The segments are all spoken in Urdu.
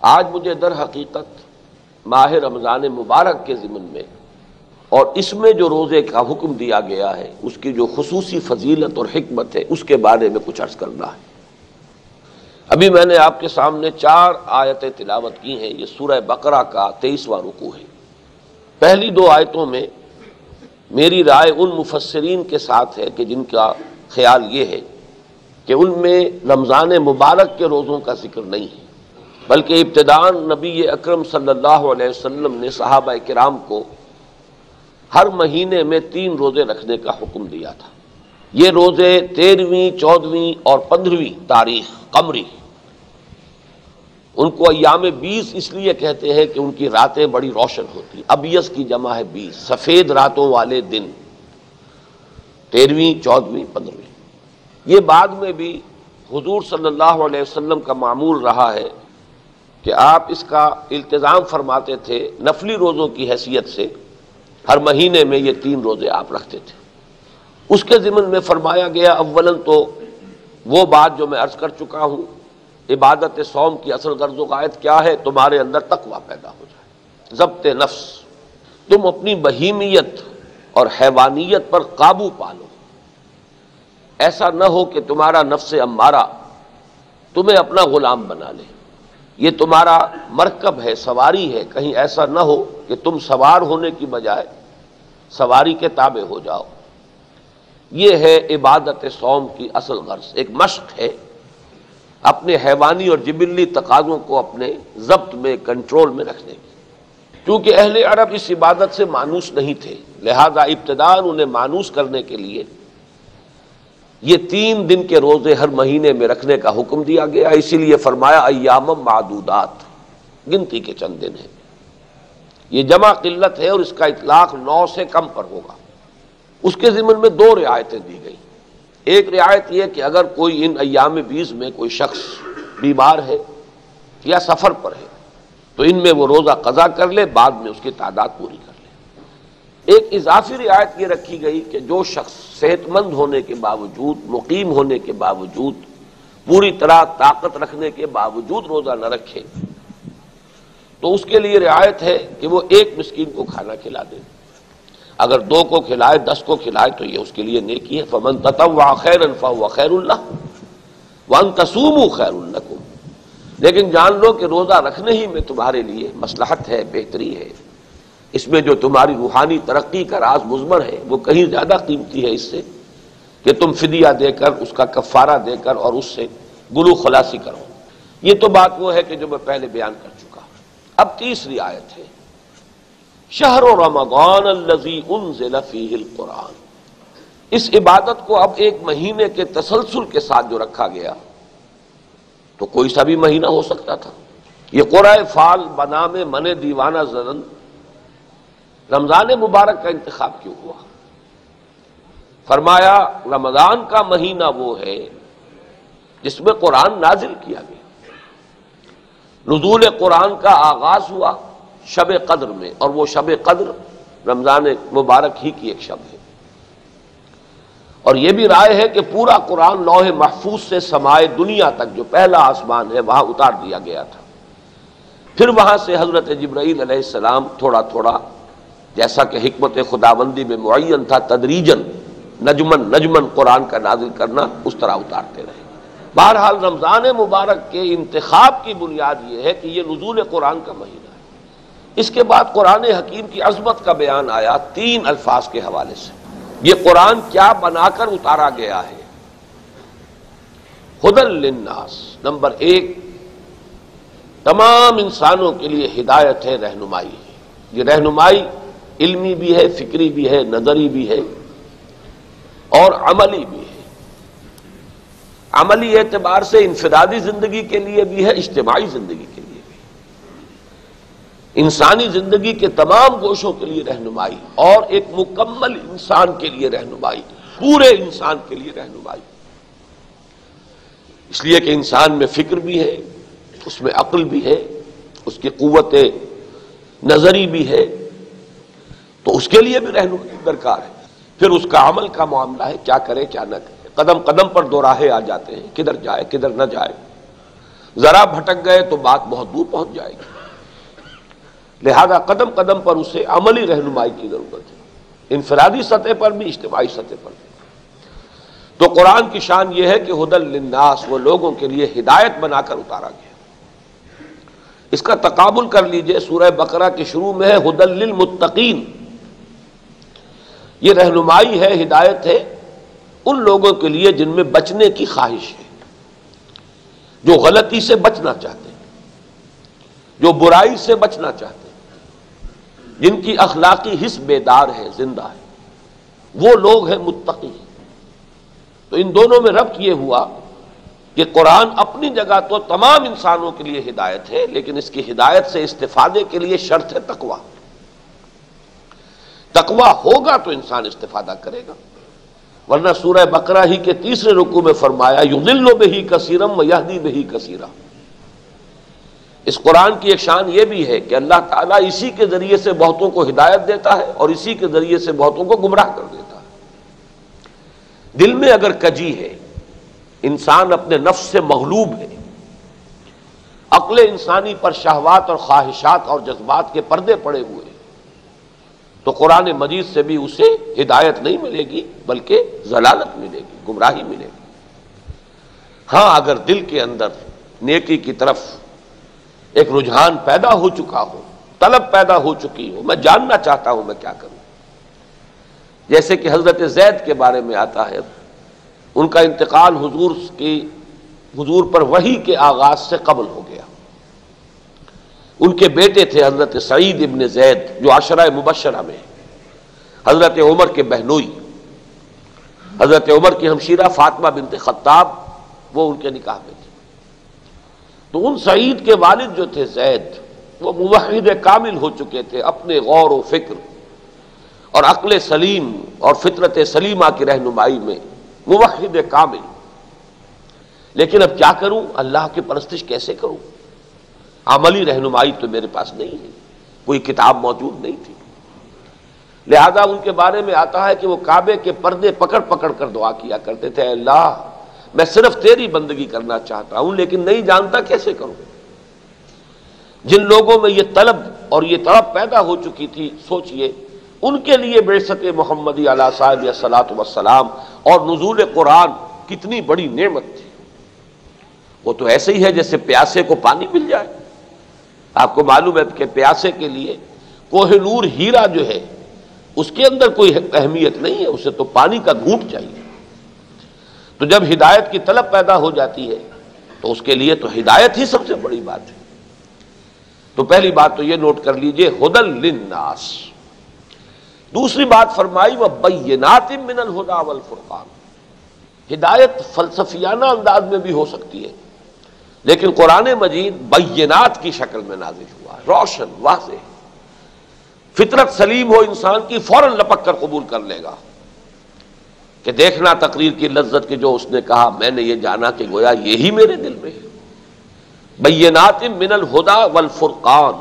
آج مجھے در حقیقت ماہ رمضان مبارک کے ضمن میں اور اس میں جو روزے کا حکم دیا گیا ہے اس کی جو خصوصی فضیلت اور حکمت ہے اس کے بارے میں کچھ عرض کرنا ہے۔ ابھی میں نے آپ کے سامنے 4 آیتیں تلاوت کی ہیں۔ یہ سورہ بقرہ کا 23واں رکوع ہے۔ پہلی 2 آیتوں میں میری رائے ان مفسرین کے ساتھ ہے کہ جن کا خیال یہ ہے کہ ان میں رمضان مبارک کے روزوں کا ذکر نہیں ہے، بلکہ ابتداءً نبی اکرم صلی اللہ علیہ وسلم نے صحابہ کرام کو ہر مہینے میں 3 روزے رکھنے کا حکم دیا تھا۔ یہ روزے 13ویں، 14ویں اور 15ویں تاریخ قمری، ان کو ایام 20 اس لیے کہتے ہیں کہ ان کی راتیں بڑی روشن ہوتی ہیں۔ ابیض کی جمع ہے 20، سفید راتوں والے دن 13ویں، 14ویں، 15ویں۔ یہ بعد میں بھی حضور صلی اللہ علیہ وسلم کا معمول رہا ہے کہ آپ اس کا التزام فرماتے تھے نفلی روزوں کی حیثیت سے۔ ہر مہینے میں یہ 3 روزے آپ رکھتے تھے۔ اس کے ضمن میں فرمایا گیا اولاً تو وہ بات جو میں عرض کر چکا ہوں، عبادت صوم کی اصل غرض و غایت کیا ہے؟ تمہارے اندر تقویٰ پیدا ہو جائے، ضبط نفس، تم اپنی بہیمیت اور حیوانیت پر قابو پالو۔ ایسا نہ ہو کہ تمہارا نفس امارہ تمہیں اپنا غلام بنا لے۔ یہ تمہارا مرکب ہے، سواری ہے، کہیں ایسا نہ ہو کہ تم سوار ہونے کی بجائے سواری کے تابع ہو جاؤ۔ یہ ہے عبادت صوم کی اصل غرض، ایک مشق ہے اپنے حیوانی اور جبلی تقاضوں کو اپنے ضبط میں، کنٹرول میں رکھنے کی۔ کیونکہ اہل عرب اس عبادت سے مانوس نہیں تھے، لہذا ابتداء انہیں مانوس کرنے کے لیے یہ 3 دن کے روزے ہر مہینے میں رکھنے کا حکم دیا گیا۔ اسی لیے فرمایا ایام معدودات، گنتی کے چند دن ہیں۔ یہ جمع قلت ہے اور اس کا اطلاق 9 سے کم پر ہوگا۔ اس کے ضمن میں 2 رعایتیں دی گئی۔ ایک رعایت یہ کہ اگر کوئی ان ایام 20 میں کوئی شخص بیمار ہے یا سفر پر ہے تو ان میں وہ روزہ قضا کر لے، بعد میں اس کی تعداد پوری کر لے۔ ایک اضافی رعایت یہ رکھی گئی کہ جو شخص صحت مند ہونے کے باوجود، مقیم ہونے کے باوجود، پوری طرح طاقت رکھنے کے باوجود روزہ نہ رکھے تو اس کے لیے رعایت ہے کہ وہ 1 مسکین کو کھانا کھلا دے۔ اگر 2 کو کھلائے، 10 کو کھلائے تو یہ اس کے لیے نیکی ہے۔ فمن تطوع خیرا فهو خیر له وان تصوموا خیر لکم۔ لیکن جان لو کہ روزہ رکھنے ہی میں تمہارے لیے مصلحت ہے، بہتری ہے۔ اس میں جو تمہاری روحانی ترقی کا راز مضمر ہے وہ کہیں زیادہ قیمتی ہے اس سے کہ تم فدیہ دے کر، اس کا کفارہ دے کر اور اس سے گلو خلاصی کرو۔ یہ تو بات وہ ہے کہ جو میں پہلے بیان کر چکا۔ اب تیسری آیت ہے شہر رمضان الذی انزل فیہ القرآن۔ اس عبادت کو اب ایک مہینے کے تسلسل کے ساتھ جو رکھا گیا تو کوئی سا بھی مہینہ ہو سکتا تھا۔ یہ قرۂ فال بنام من دیوانہ زدن، رمضان مبارک کا انتخاب کیوں ہوا؟ فرمایا رمضان کا مہینہ وہ ہے جس میں قرآن نازل کیا گیا۔ نزول قرآن کا آغاز ہوا شب قدر میں، اور وہ شب قدر رمضان مبارک ہی کی ایک شب ہے۔ اور یہ بھی رائے ہے کہ پورا قرآن لوح محفوظ سے سمائے دنیا تک جو پہلا آسمان ہے وہاں اتار دیا گیا تھا۔ پھر وہاں سے حضرت جبرائیل علیہ السلام تھوڑا تھوڑا، جیسا کہ حکمت خداوندی میں معین تھا، تدریجاً نجمن نجمن قرآن کا نازل کرنا، اس طرح اتارتے رہے۔ بہرحال رمضان مبارک کے انتخاب کی بنیاد یہ ہے کہ یہ نزول قرآن کا مہینہ ہے۔ اس کے بعد قرآن حکیم کی عظمت کا بیان آیا 3 الفاظ کے حوالے سے۔ یہ قرآن کیا بنا کر اتارا گیا ہے؟ ھدی للناس، نمبر 1 تمام انسانوں کے لیے ہدایت ہے، رہنمائی ہے۔ یہ رہنمائی علمی بھی ہے، فکری بھی ہے، نظری بھی ہے اور عملی بھی ہے۔ عملی اعتبار سے انفرادی زندگی کے لیے بھی ہے، اجتماعی زندگی کے لیے بھی، انسانی زندگی کے تمام گوشوں کے لیے رہنمائی، اور ایک مکمل انسان کے لیے رہنمائی، پورے انسان کے لیے رہنمائی۔ اس لیے کہ انسان میں فکر بھی ہے، اس میں عقل بھی ہے، اس کی قوت نظری بھی ہے، تو اس کے لیے بھی رہنمائی درکار ہے۔ پھر اس کا عمل کا معاملہ ہے، کیا کرے کیا نہ کرے۔ قدم قدم پر 2 راہیں آ جاتے ہیں، کدھر جائے کدھر نہ جائے۔ ذرا بھٹک گئے تو بات بہت دور پہنچ جائے گی. لہذا قدم قدم پر اسے عملی رہنمائی کی ضرورت ہے، انفرادی سطح پر بھی، اجتماعی سطح پر بھی. تو قرآن کی شان یہ ہے کہ ھدی للناس، وہ لوگوں کے لیے ہدایت بنا کر اتارا گیا. اس کا تقابل کر لیجئے، سورہ بقرہ کے شروع میں ہے ھدی للمتقین. یہ رہنمائی ہے، ہدایت ہے ان لوگوں کے لیے جن میں بچنے کی خواہش ہے، جو غلطی سے بچنا چاہتے ہیں، جو برائی سے بچنا چاہتے ہیں، جن کی اخلاقی حس بیدار ہے، زندہ ہے، وہ لوگ ہیں متقی. تو ان دونوں میں ربط یہ ہوا کہ قرآن اپنی جگہ تو تمام انسانوں کے لیے ہدایت ہے، لیکن اس کی ہدایت سے استفادے کے لیے شرط ہے تقویٰ. تقویٰ ہوگا تو انسان استفادہ کرے گا، ورنہ سورہ بقرہ ہی کے تیسرے رکوع میں فرمایا یضل بہ کثیرا ویہدی بہ کثیرا. اس قرآن کی ایک شان یہ بھی ہے کہ اللہ تعالیٰ اسی کے ذریعے سے بہتوں کو ہدایت دیتا ہے اور اسی کے ذریعے سے بہتوں کو گمراہ کر دیتا ہے. دل میں اگر کجی ہے، انسان اپنے نفس سے مغلوب ہے، عقل انسانی پر شہوات اور خواہشات اور جذبات کے پردے پڑے ہوئے، تو قرآن مجید سے بھی اسے ہدایت نہیں ملے گی بلکہ ضلالت ملے گی، گمراہی ملے گی. ہاں اگر دل کے اندر نیکی کی طرف ایک رجحان پیدا ہو چکا ہو، طلب پیدا ہو چکی ہو، میں جاننا چاہتا ہوں میں کیا کروں، جیسے کہ حضرت زید کے بارے میں آتا ہے، ان کا انتقال حضور پر وحی کے آغاز سے قبل ہو گیا. ان کے بیٹے تھے حضرت سعید ابن زید جو عشرہ مبشرہ میں، حضرت عمر کے بہنوئی، حضرت عمر کی ہمشیرہ فاطمہ بنت خطاب، وہ ان کے نکاح میں تھی. تو ان سعید کے والد جو تھے زید، وہ موحد کامل ہو چکے تھے، اپنے غور و فکر اور عقل سلیم اور فطرت سلیمہ کی رہنمائی میں موحد کامل. لیکن اب کیا کروں، اللہ کی پرستش کیسے کروں، عملی رہنمائی تو میرے پاس نہیں ہے، کوئی کتاب موجود نہیں تھی. لہذا ان کے بارے میں آتا ہے کہ وہ کعبے کے پردے پکڑ پکڑ کر دعا کیا کرتے تھے، اے اللہ میں صرف تیری بندگی کرنا چاہتا ہوں لیکن نہیں جانتا کیسے کروں. جن لوگوں میں یہ طلب اور یہ طلب پیدا ہو چکی تھی، سوچئے ان کے لیے بعثت محمدی علیہ صاحب الصلاۃ والسلام اور نزول قرآن کتنی بڑی نعمت تھی. وہ تو ایسے ہی ہے جیسے پیاسے کو پانی مل جائے. آپ کو معلوم ہے کہ پیاسے کے لیے کوہ نور ہیرا جو ہے اس کے اندر کوئی اہمیت نہیں ہے، اسے تو پانی کا گھونٹ چاہیے. تو جب ہدایت کی طلب پیدا ہو جاتی ہے تو اس کے لیے تو ہدایت ہی سب سے بڑی بات ہے. تو پہلی بات تو یہ نوٹ کر لیجئے ھدی للناس. دوسری بات فرمائی وبینات من الہدی والفرقان. ہدایت فلسفیانہ انداز میں بھی ہو سکتی ہے، لیکن قرآن مجید بینات کی شکل میں نازل ہوا، روشن واضح. فطرت سلیم ہو انسان کی، فوراً لپک کر قبول کر لے گا کہ دیکھنا تقریر کی لذت کی جو اس نے کہا، میں نے یہ جانا کہ گویا یہی میرے دل میں ہے. بینات من الہدی والفرقان،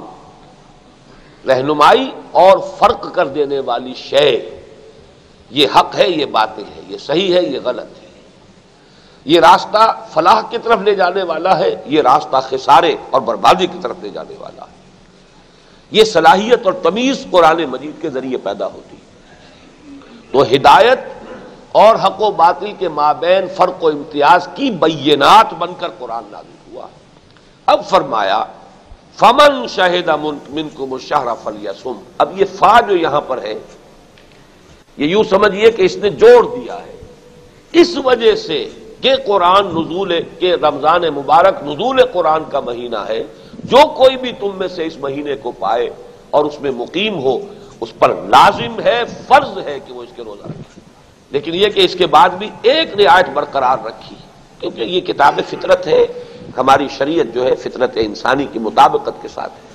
رہنمائی اور فرق کر دینے والی شے. یہ حق ہے، یہ باطل ہے، یہ صحیح ہے، یہ غلط ہے، یہ راستہ فلاح کی طرف لے جانے والا ہے، یہ راستہ خسارے اور بربادی کی طرف لے جانے والا ہے. یہ صلاحیت اور تمیز قرآن مجید کے ذریعے پیدا ہوتی ہے. تو ہدایت اور حق و باطل کے مابین فرق و امتیاز کی بینات بن کر قرآن نازل ہوا. اب فرمایا فمن شہد منکم الشہر فلیصم. اب یہ فا جو یہاں پر ہے یہ یوں سمجھیے کہ اس نے جوڑ دیا ہے، اس وجہ سے کہ قرآن نزول کے رمضان مبارک نزول قرآن کا مہینہ ہے. جو کوئی بھی تم میں سے اس مہینے کو پائے اور اس میں مقیم ہو، اس پر لازم ہے، فرض ہے کہ وہ اس کے روزہ رکھے. لیکن یہ کہ اس کے بعد بھی ایک رعایت برقرار رکھی، کیونکہ یہ کتاب فطرت ہے. ہماری شریعت جو ہے فطرت انسانی کی مطابقت کے ساتھ ہے.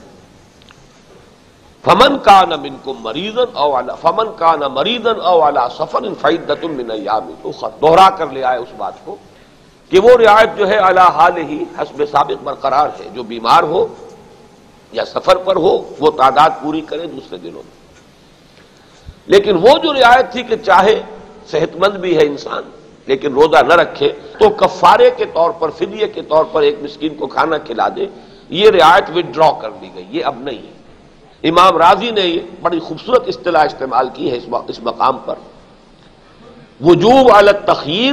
فمن کان منکم مریضا او علی سفر فعدۃ من ایام اخر. دوہرا کر لے آئے اس بات کو کہ وہ رعایت جو ہے علی حال ہی حسب سابق برقرار ہے. جو بیمار ہو یا سفر پر ہو وہ تعداد پوری کرے دوسرے دنوں میں. لیکن وہ جو رعایت تھی کہ چاہے صحت مند بھی ہے انسان لیکن روزہ نہ رکھے تو کفارے کے طور پر، فدیے کے طور پر ایک مسکین کو کھانا کھلا دے، یہ رعایت وڈرا کر دی گئی، یہ اب نہیں ہے۔ امام راضی نے یہ بڑی خوبصورت اصطلاح استعمال کی ہے اس مقام پر، وجوب علی التخییر،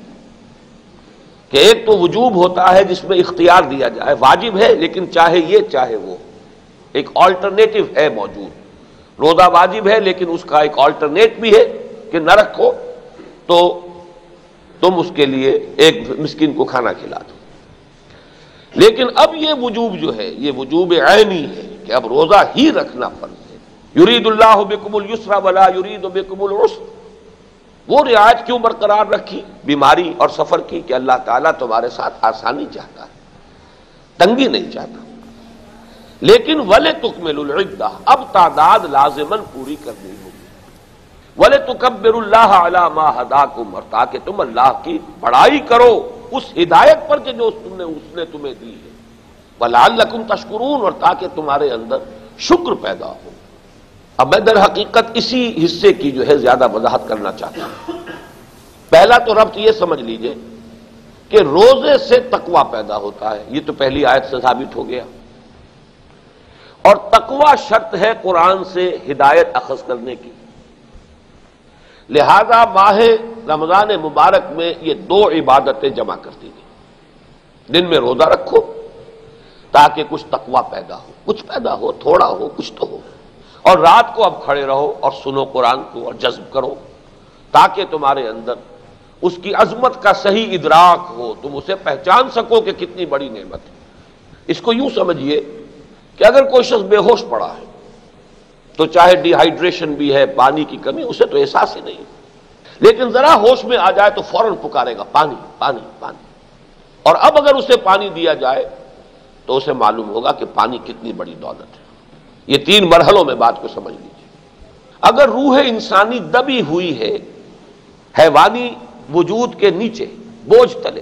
کہ ایک تو وجوب ہوتا ہے جس میں اختیار دیا جائے، واجب ہے لیکن چاہے یہ چاہے وہ، ایک آلٹرنیٹو ہے موجود۔ روزہ واجب ہے لیکن اس کا ایک آلٹرنیٹ بھی ہے کہ نہ رکھو تو تم اس کے لیے ایک مسکین کو کھانا کھلا دو۔ لیکن اب یہ وجوب جو ہے یہ وجوب عینی ہے کہ اب روزہ ہی رکھنا فرض ہے۔ یرید اللہ بکم الیسر ولا یرید بکم العسر، وہ رعایت کیوں برقرار رکھی بیماری اور سفر کی کہ اللہ تعالیٰ تمہارے ساتھ آسانی چاہتا ہے، تنگی نہیں چاہتا۔ لیکن وَلِتُكْمِلُوا الْعِدَّةَ، اب تعداد لازماً پوری کرنی ہوگی۔ وَلِتُكَبِّرُوا اللَّهَ عَلَى مَا هَدَاكُمْ، اور تاکہ تم اللہ کی بڑائی کرو اس ہدایت پر کہ جو اس نے تمہیں دی ہے، وَلَعَلَّكُمْ تَشْكُرُونَ، اور تاکہ تمہارے اندر شکر پیدا ہو۔ اب میں در حقیقت اسی حصے کی جو ہے زیادہ وضاحت کرنا چاہتا ہوں۔ پہلا تو ربط یہ سمجھ لیجئے کہ روزے سے تقوی پیدا ہوتا ہے، یہ تو پہلی آیت سے ثابت ہو گیا، اور تقوی شرط ہے قرآن سے ہدایت اخذ کرنے کی۔ لہذا ماہ رمضان مبارک میں یہ دو عبادتیں جمع کر دی گئی۔ دن میں روزہ رکھو تاکہ کچھ تقوی پیدا ہو، کچھ پیدا ہو، تھوڑا ہو کچھ تو ہو، اور رات کو اب کھڑے رہو اور سنو قرآن کو اور جذب کرو تاکہ تمہارے اندر اس کی عظمت کا صحیح ادراک ہو، تم اسے پہچان سکو کہ کتنی بڑی نعمت ہے۔ اس کو یوں سمجھیے کہ اگر کوئی شخص بے ہوش پڑا ہے تو چاہے ڈی ہائیڈریشن بھی ہے، پانی کی کمی، اسے تو احساس ہی نہیں، لیکن ذرا ہوش میں آ جائے تو فوراً پکارے گا پانی پانی پانی، اور اب اگر اسے پانی دیا جائے تو اسے معلوم ہوگا کہ پانی کتنی بڑی دولت ہے۔ یہ تین مرحلوں میں بات کو سمجھ لیجیے۔ اگر روح انسانی دبی ہوئی ہے حیوانی وجود کے نیچے بوجھ تلے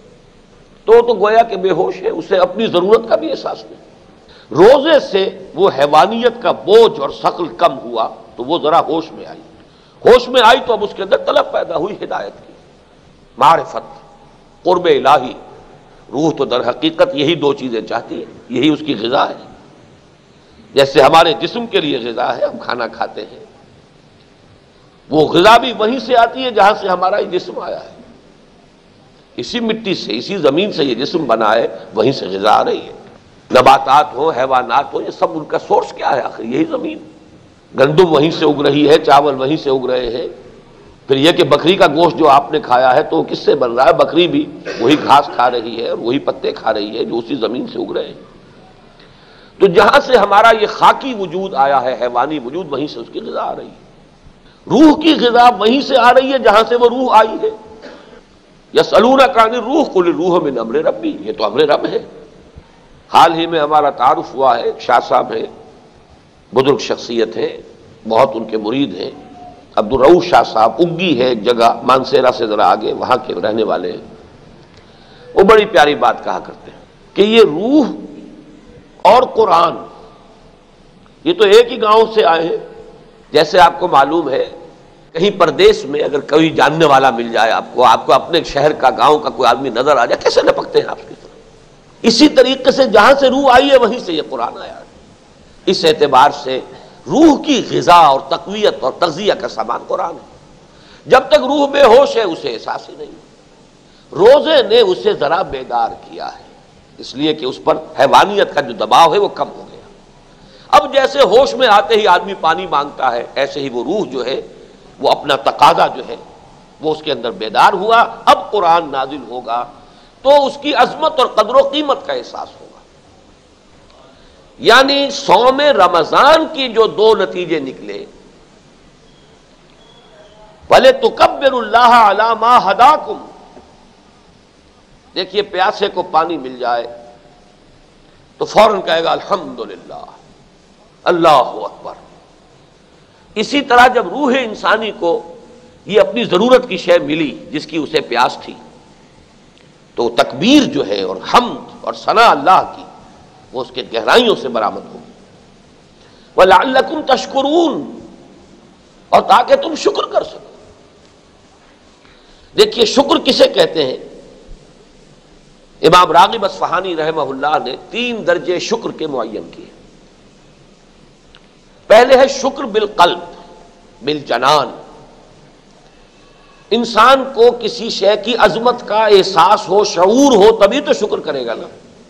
تو گویا کہ بے ہوش ہے، اسے اپنی ضرورت کا بھی احساس نہیں۔ روزے سے وہ حیوانیت کا بوجھ اور ثقل کم ہوا تو وہ ذرا ہوش میں آئی، ہوش میں آئی تو اب اس کے اندر طلب پیدا ہوئی ہدایت کی، معرفت، قرب الہی۔ روح تو در حقیقت یہی دو چیزیں چاہتی ہے، یہی اس کی غذا ہے۔ جیسے ہمارے جسم کے لیے غذا ہے، ہم کھانا کھاتے ہیں، وہ غذا بھی وہیں سے آتی ہے جہاں سے ہمارا یہ جسم آیا ہے، اسی مٹی سے، اسی زمین سے یہ جسم بنا ہے، وہیں سے غذا آ رہی ہے۔ نباتات ہو، حیوانات ہو، یہ سب ان کا سورس کیا ہے آخر؟ یہی زمین۔ گندم وہیں سے اگ رہی ہے، چاول وہیں سے اگ رہے ہیں۔ پھر یہ کہ بکری کا گوشت جو آپ نے کھایا ہے تو وہ کس سے بن رہا ہے؟ بکری بھی وہی گھاس کھا رہی ہے اور وہی پتے کھا رہی ہے جو اسی زمین سے اگ رہے ہیں۔ تو جہاں سے ہمارا یہ خاکی وجود آیا ہے، حیوانی وجود، وہیں سے اس کی غذا آ رہی ہے۔ روح کی غذا وہیں سے آ رہی ہے جہاں سے وہ روح آئی ہے۔ یسألونک عن الروح قل الروح من امر ربی، یہ تو امر رب ہے۔ حال ہی میں ہمارا تعارف ہوا ہے، ایک شاہ صاحب ہیں، بزرگ شخصیت ہیں، بہت ان کے مرید ہیں، عبدالرؤوف شاہ صاحب، اگی ہے ایک جگہ مانسیرا سے ذرا آگے، وہاں کے رہنے والے ہیں۔ وہ بڑی پیاری بات کہا کرتے ہیں کہ یہ روح اور قرآن یہ تو ایک ہی گاؤں سے آئے ہیں۔ جیسے آپ کو معلوم ہے کہیں پردیس میں اگر کوئی جاننے والا مل جائے آپ کو اپنے شہر کا، گاؤں کا کوئی آدمی نظر آ جائے، کیسے لپکتے ہیں آپ کی طرف؟ اسی طریقے سے جہاں سے روح آئی ہے وہیں سے یہ قرآن آیا ہے۔ اس اعتبار سے روح کی غذا اور تقویت اور تغذیہ کا سامان قرآن ہے۔ جب تک روح بے ہوش ہے اسے احساس ہی نہیں۔ روزے نے اسے ذرا بیدار کیا ہے، اس لیے کہ اس پر حیوانیت کا جو دباؤ ہے وہ کم ہو گیا۔ اب جیسے ہوش میں آتے ہی آدمی پانی مانگتا ہے، ایسے ہی وہ روح جو ہے وہ اپنا تقاضا جو ہے وہ اس کے اندر بیدار ہوا۔ اب قرآن نازل ہوگا تو اس کی عظمت اور قدر و قیمت کا احساس ہوگا۔ یعنی صوم رمضان کی جو دو نتیجے نکلے، وَلِتُكَبِّرُوا اللَّهَ عَلَى مَا هَدَاكُمْ، دیکھیے پیاسے کو پانی مل جائے تو فوراً کہے گا الحمدللہ، اللہ اکبر۔ اسی طرح جب روح انسانی کو یہ اپنی ضرورت کی شے ملی جس کی اسے پیاس تھی تو تکبیر جو ہے اور حمد اور ثنا اللہ کی وہ اس کے گہرائیوں سے برآمد ہوگی۔ وَلَعَلَّكُمْ تَشْكُرُونَ، اور تاکہ تم شکر کر سکو۔ دیکھیے شکر کسے کہتے ہیں؟ امام راغب اصفہانی رحمہ اللہ نے 3 درجے شکر کے معین کیے۔ پہلے ہے شکر بالقلب، بالجنان، انسان کو کسی شے کی عظمت کا احساس ہو، شعور ہو، تبھی تو شکر کرے گا نا۔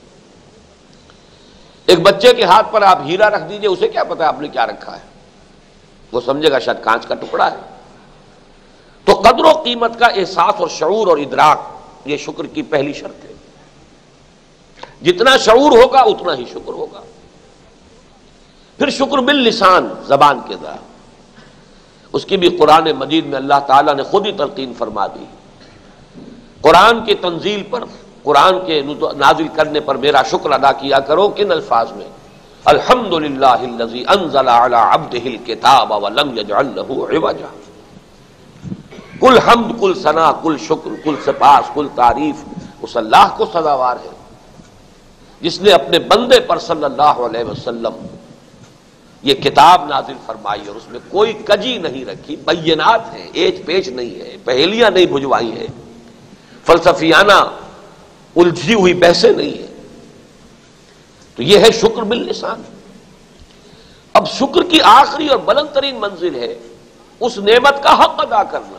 ایک بچے کے ہاتھ پر آپ ہیرا رکھ دیجئے، اسے کیا پتا آپ نے کیا رکھا ہے، وہ سمجھے گا شاید کانچ کا ٹکڑا ہے۔ تو قدر و قیمت کا احساس اور شعور اور ادراک، یہ شکر کی پہلی شرط ہے۔ جتنا شعور ہوگا اتنا ہی شکر ہوگا۔ پھر شکر باللسان، زبان کے ذریعے، اس کی بھی قرآن مجید میں اللہ تعالیٰ نے خود ہی تلقین فرما دی۔ قرآن کی تنزیل پر، قرآن کے نازل کرنے پر میرا شکر ادا کیا کرو۔ کن الفاظ میں؟ الحمدللہ الذی انزل علی عبدہ الکتاب ولم یجعل لہ عوجا۔ کل حمد، کل ثنا، کل شکر، کل سپاس، کل تعریف اس اللہ کو سزاوار ہے جس نے اپنے بندے پر صلی اللہ علیہ وسلم یہ کتاب نازل فرمائی اور اس میں کوئی کجی نہیں رکھی، بینات ہیں، ایج پیچ نہیں ہے، پہیلیاں نہیں بجھوائی ہیں، فلسفیانہ الجھی ہوئی بحثیں نہیں ہیں۔ تو یہ ہے شکر باللسان۔ اب شکر کی آخری اور بلند ترین منزل ہے اس نعمت کا حق ادا کرنا۔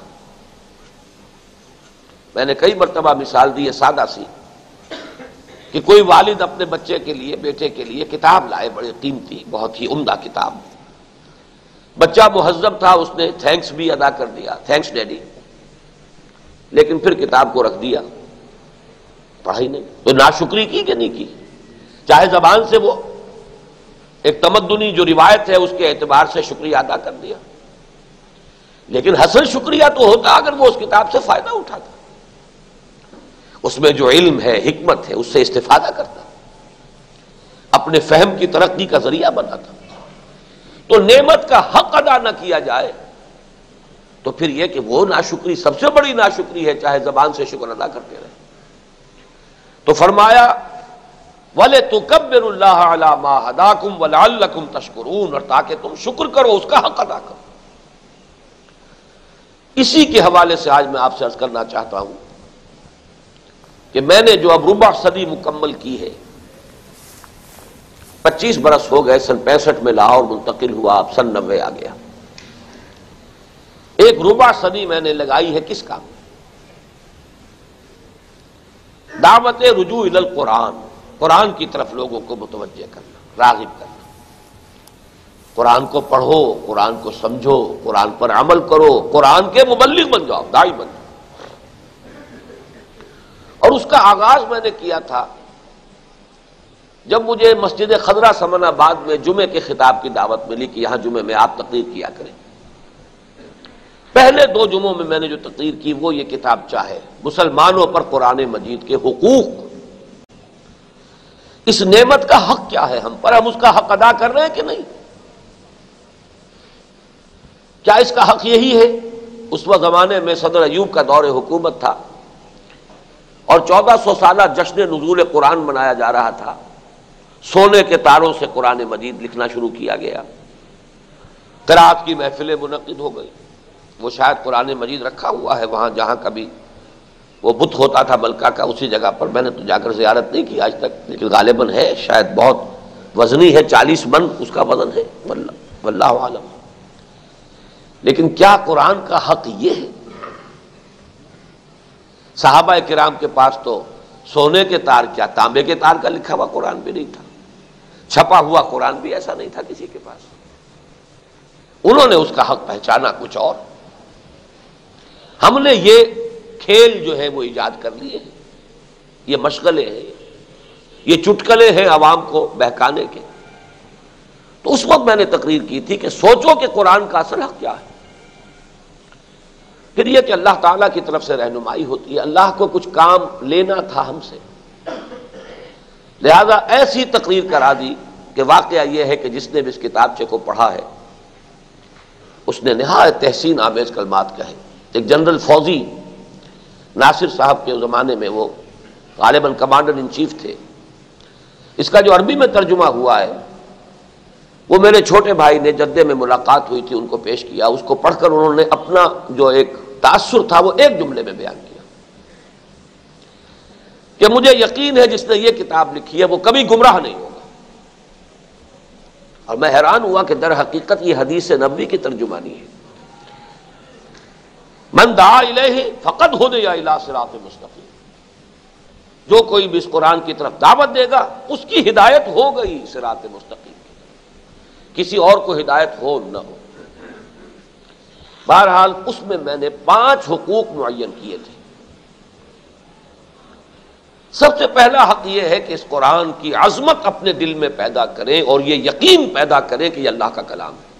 میں نے کئی مرتبہ مثال دی ہے سادہ سی، کہ کوئی والد اپنے بچے کے لیے، بیٹے کے لیے کتاب لائے، بڑی قیمتی، بہت ہی عمدہ کتاب۔ بچہ مہذب تھا، اس نے تھینکس بھی ادا کر دیا، تھینکس ڈیڈی، لیکن پھر کتاب کو رکھ دیا، پڑھا ہی نہیں۔ تو ناشکری کی کہ نہیں کی؟ چاہے زبان سے وہ ایک تمدنی جو روایت ہے اس کے اعتبار سے شکریہ ادا کر دیا، لیکن حسن شکریہ تو ہوتا اگر وہ اس کتاب سے فائدہ اٹھاتا، اس میں جو علم ہے، حکمت ہے، اس سے استفادہ کرتا، اپنے فہم کی ترقی کا ذریعہ بناتا۔ تو نعمت کا حق ادا نہ کیا جائے تو پھر یہ کہ وہ ناشکری سب سے بڑی ناشکری ہے، چاہے زبان سے شکر ادا کرتے رہے۔ تو فرمایا وَلِتُكَبِّرُوا اللَّهَ عَلَى مَا هَدَاكُمْ وَلَعَلَّكُمْ تَشْكُرُونَ، اور تاکہ تم شکر کرو، اس کا حق ادا کرو۔ اسی کے حوالے سے آج میں آپ سے عرض کرنا چاہتا ہوں کہ میں نے جو اب ربع صدی مکمل کی ہے، 25 برس ہو گئے، سن 65 میں لاہور منتقل ہوا، اب سن 90 آ گیا۔ ایک ربع صدی میں نے لگائی ہے کس کام؟ دعوت رجوع الی القرآن، قرآن کی طرف لوگوں کو متوجہ کرنا، راغب کرنا۔ قرآن کو پڑھو، قرآن کو سمجھو، قرآن پر عمل کرو، قرآن کے مبلغ بن جاؤ، داعی بن جاؤ۔ اور اس کا آغاز میں نے کیا تھا جب مجھے مسجد خضرہ سمن آباد میں جمعے کے خطاب کی دعوت ملی کہ یہاں جمعے میں آپ تقریر کیا کریں۔ پہلے 2 جمعوں میں نے جو تقریر کی وہ یہ کتاب چاہے مسلمانوں پر قرآن مجید کے حقوق، اس نعمت کا حق کیا ہے ہم پر، ہم اس کا حق ادا کر رہے ہیں کہ نہیں؟ کیا اس کا حق یہی ہے؟ اس وقت زمانے میں صدر ایوب کا دور حکومت تھا اور 1400 سالہ جشن نزول قرآن منایا جا رہا تھا، سونے کے تاروں سے قرآن مجید لکھنا شروع کیا گیا، قرات کی محفلیں منعقد ہو گئی۔ وہ شاید قرآن مجید رکھا ہوا ہے وہاں جہاں کبھی وہ بت ہوتا تھا ملکہ کا، اسی جگہ پر، میں نے تو جا کر زیارت نہیں کی آج تک، لیکن غالباً ہے، شاید بہت وزنی ہے، 40 من اس کا وزن ہے، واللہ عالم۔ لیکن کیا قرآن کا حق یہ ہے؟ صحابہ کرام کے پاس تو سونے کے تار کیا، تانبے کے تار کا لکھا ہوا قرآن بھی نہیں تھا، چھپا ہوا قرآن بھی ایسا نہیں تھا کسی کے پاس۔ انہوں نے اس کا حق پہچانا کچھ اور، ہم نے یہ کھیل جو ہے وہ ایجاد کر لیے ہیں، یہ مشغلے ہیں، یہ چٹکلے ہیں عوام کو بہکانے کے۔ تو اس وقت میں نے تقریر کی تھی کہ سوچو کہ قرآن کا اصل حق کیا ہے۔ پھر یہ کہ اللہ تعالیٰ کی طرف سے رہنمائی ہوتی ہے، اللہ کو کچھ کام لینا تھا ہم سے، لہذا ایسی تقریر کرا دی کہ واقعہ یہ ہے کہ جس نے بھی اس کتابچے کو پڑھا ہے اس نے نہایت تحسین آمیز کلمات کہے۔ ایک جنرل فوجی ناصر صاحب کے زمانے میں، وہ غالباً کمانڈر ان چیف تھے، اس کا جو عربی میں ترجمہ ہوا ہے وہ میرے چھوٹے بھائی نے جدے میں ملاقات ہوئی تھی ان کو پیش کیا، اس کو پڑھ کر انہوں نے اپنا جو ایک تاثر تھا وہ ایک جملے میں بیان کیا کہ مجھے یقین ہے جس نے یہ کتاب لکھی ہے وہ کبھی گمراہ نہیں ہوگا. اور میں حیران ہوا کہ در حقیقت یہ حدیث نبوی کی ترجمانی ہے. من دعا الیہ فقد ہدی الی صراط مستقیم، جو کوئی بھی اس قرآن کی طرف دعوت دے گا اس کی ہدایت ہو گئی صراط مستقیم کی، کسی اور کو ہدایت ہو نہ ہو. بہرحال اس میں نے 5 حقوق معین کیے تھے. سب سے پہلا حق یہ ہے کہ اس قرآن کی عظمت اپنے دل میں پیدا کریں اور یہ یقین پیدا کریں کہ یہ اللہ کا کلام ہے.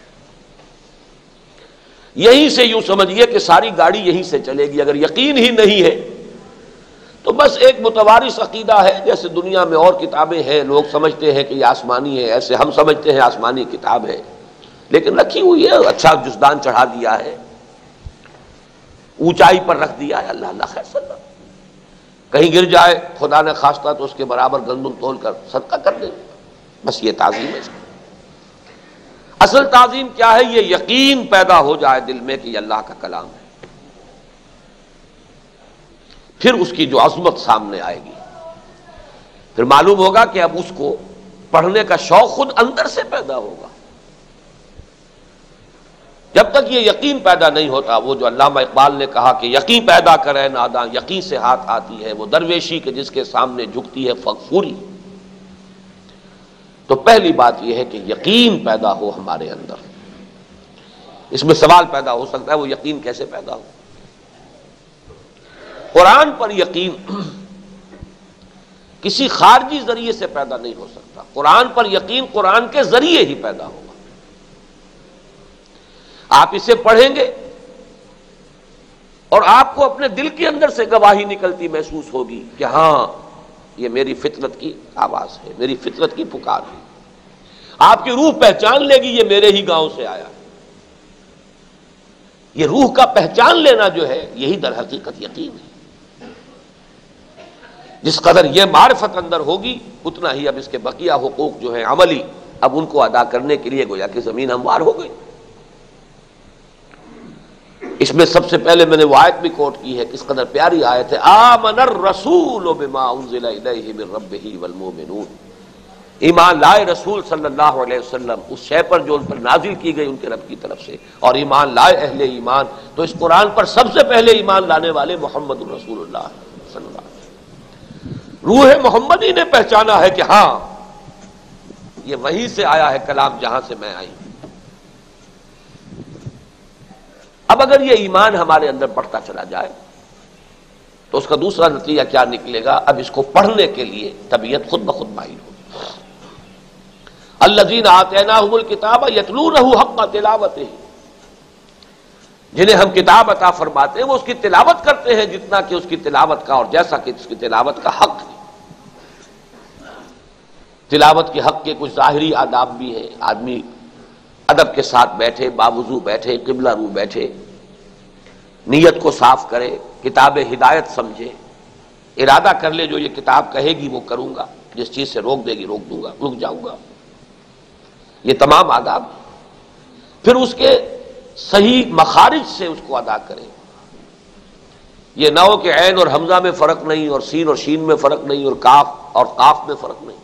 یہیں سے یوں سمجھیے کہ ساری گاڑی یہیں سے چلے گی. اگر یقین ہی نہیں ہے تو بس ایک متوارث عقیدہ ہے، جیسے دنیا میں اور کتابیں ہیں، لوگ سمجھتے ہیں کہ یہ آسمانی ہے، ایسے ہم سمجھتے ہیں آسمانی کتاب ہے، لیکن رکھی ہوئی ہے، اچھا جزدان چڑھا دیا ہے، اونچائی پر رکھ دیا ہے، اللہ اللہ خیر صلی اللہ، کہیں گر جائے خدا نے خواستہ تو اس کے برابر گندم تول کر صدقہ کر دیں. بس یہ تعظیم ہے. اصل تعظیم کیا ہے؟ یہ یقین پیدا ہو جائے دل میں کہ یہ اللہ کا کلام ہے. پھر اس کی جو عظمت سامنے آئے گی، پھر معلوم ہوگا کہ اب اس کو پڑھنے کا شوق خود اندر سے پیدا ہوگا. جب تک یہ یقین پیدا نہیں ہوتا، وہ جو علامہ اقبال نے کہا کہ یقین پیدا کرے ناداں یقین سے ہاتھ آتی ہے، وہ درویشی کے جس کے سامنے جھکتی ہے فغفوری. تو پہلی بات یہ ہے کہ یقین پیدا ہو ہمارے اندر. اس میں سوال پیدا ہو سکتا ہے وہ یقین کیسے پیدا ہو؟ قرآن پر یقین کسی خارجی ذریعے سے پیدا نہیں ہو سکتا. قرآن پر یقین قرآن کے ذریعے ہی پیدا ہوگا. آپ اسے پڑھیں گے اور آپ کو اپنے دل کے اندر سے گواہی نکلتی محسوس ہوگی کہ ہاں یہ میری فطرت کی آواز ہے، میری فطرت کی پکار ہے. آپ کی روح پہچان لے گی یہ میرے ہی گاؤں سے آیا. یہ روح کا پہچان لینا جو ہے یہی در حقیقت یقین ہے. جس قدر یہ معرفت اندر ہوگی اتنا ہی اب اس کے بقیہ حقوق جو ہیں عملی، اب ان کو ادا کرنے کے لیے گویا کہ زمین ہموار ہو گئی. اس میں سب سے پہلے میں نے وہ آیت بھی کوٹ کی ہے، کس قدر پیاری آیت ہے، آمن الرسول بما انزل الیہ من ربہ والمؤمنون. ایمان لائے رسول صلی اللہ علیہ وسلم اس شے پر جو ان پر نازل کی گئی ان کے رب کی طرف سے، اور ایمان لائے اہل ایمان. تو اس قرآن پر سب سے پہلے ایمان لانے والے محمد الرسول اللہ صلی اللہ علیہ وسلم. روح محمدی نے پہچانا ہے کہ ہاں یہ وہیں سے آیا ہے کلام جہاں سے میں آئی. اب اگر یہ ایمان ہمارے اندر بڑھتا چلا جائے تو اس کا دوسرا نتیجہ کیا نکلے گا؟ اب اس کو پڑھنے کے لیے طبیعت خود بخود مائل ہوگی. الذین آتیناہم الکتاب یتلونہ حق تلاوتہ، جنہیں ہم کتاب عطا فرماتے ہیں وہ اس کی تلاوت کرتے ہیں جتنا کہ اس کی تلاوت کا اور جیسا کہ اس کی تلاوت کا حق ہے. تلاوت کے حق کے کچھ ظاہری آداب بھی ہیں. آدمی ادب کے ساتھ بیٹھے، باوضو بیٹھے، قبلہ رو بیٹھے، نیت کو صاف کرے، کتاب ہدایت سمجھے، ارادہ کر لے جو یہ کتاب کہے گی وہ کروں گا، جس چیز سے روک دے گی روک دوں گا، رک جاؤں گا. یہ تمام آداب. پھر اس کے صحیح مخارج سے اس کو ادا کرے. یہ نہ ہو کہ عین اور حمزہ میں فرق نہیں، اور سین اور شین میں فرق نہیں، اور کاف اور قاف میں فرق نہیں.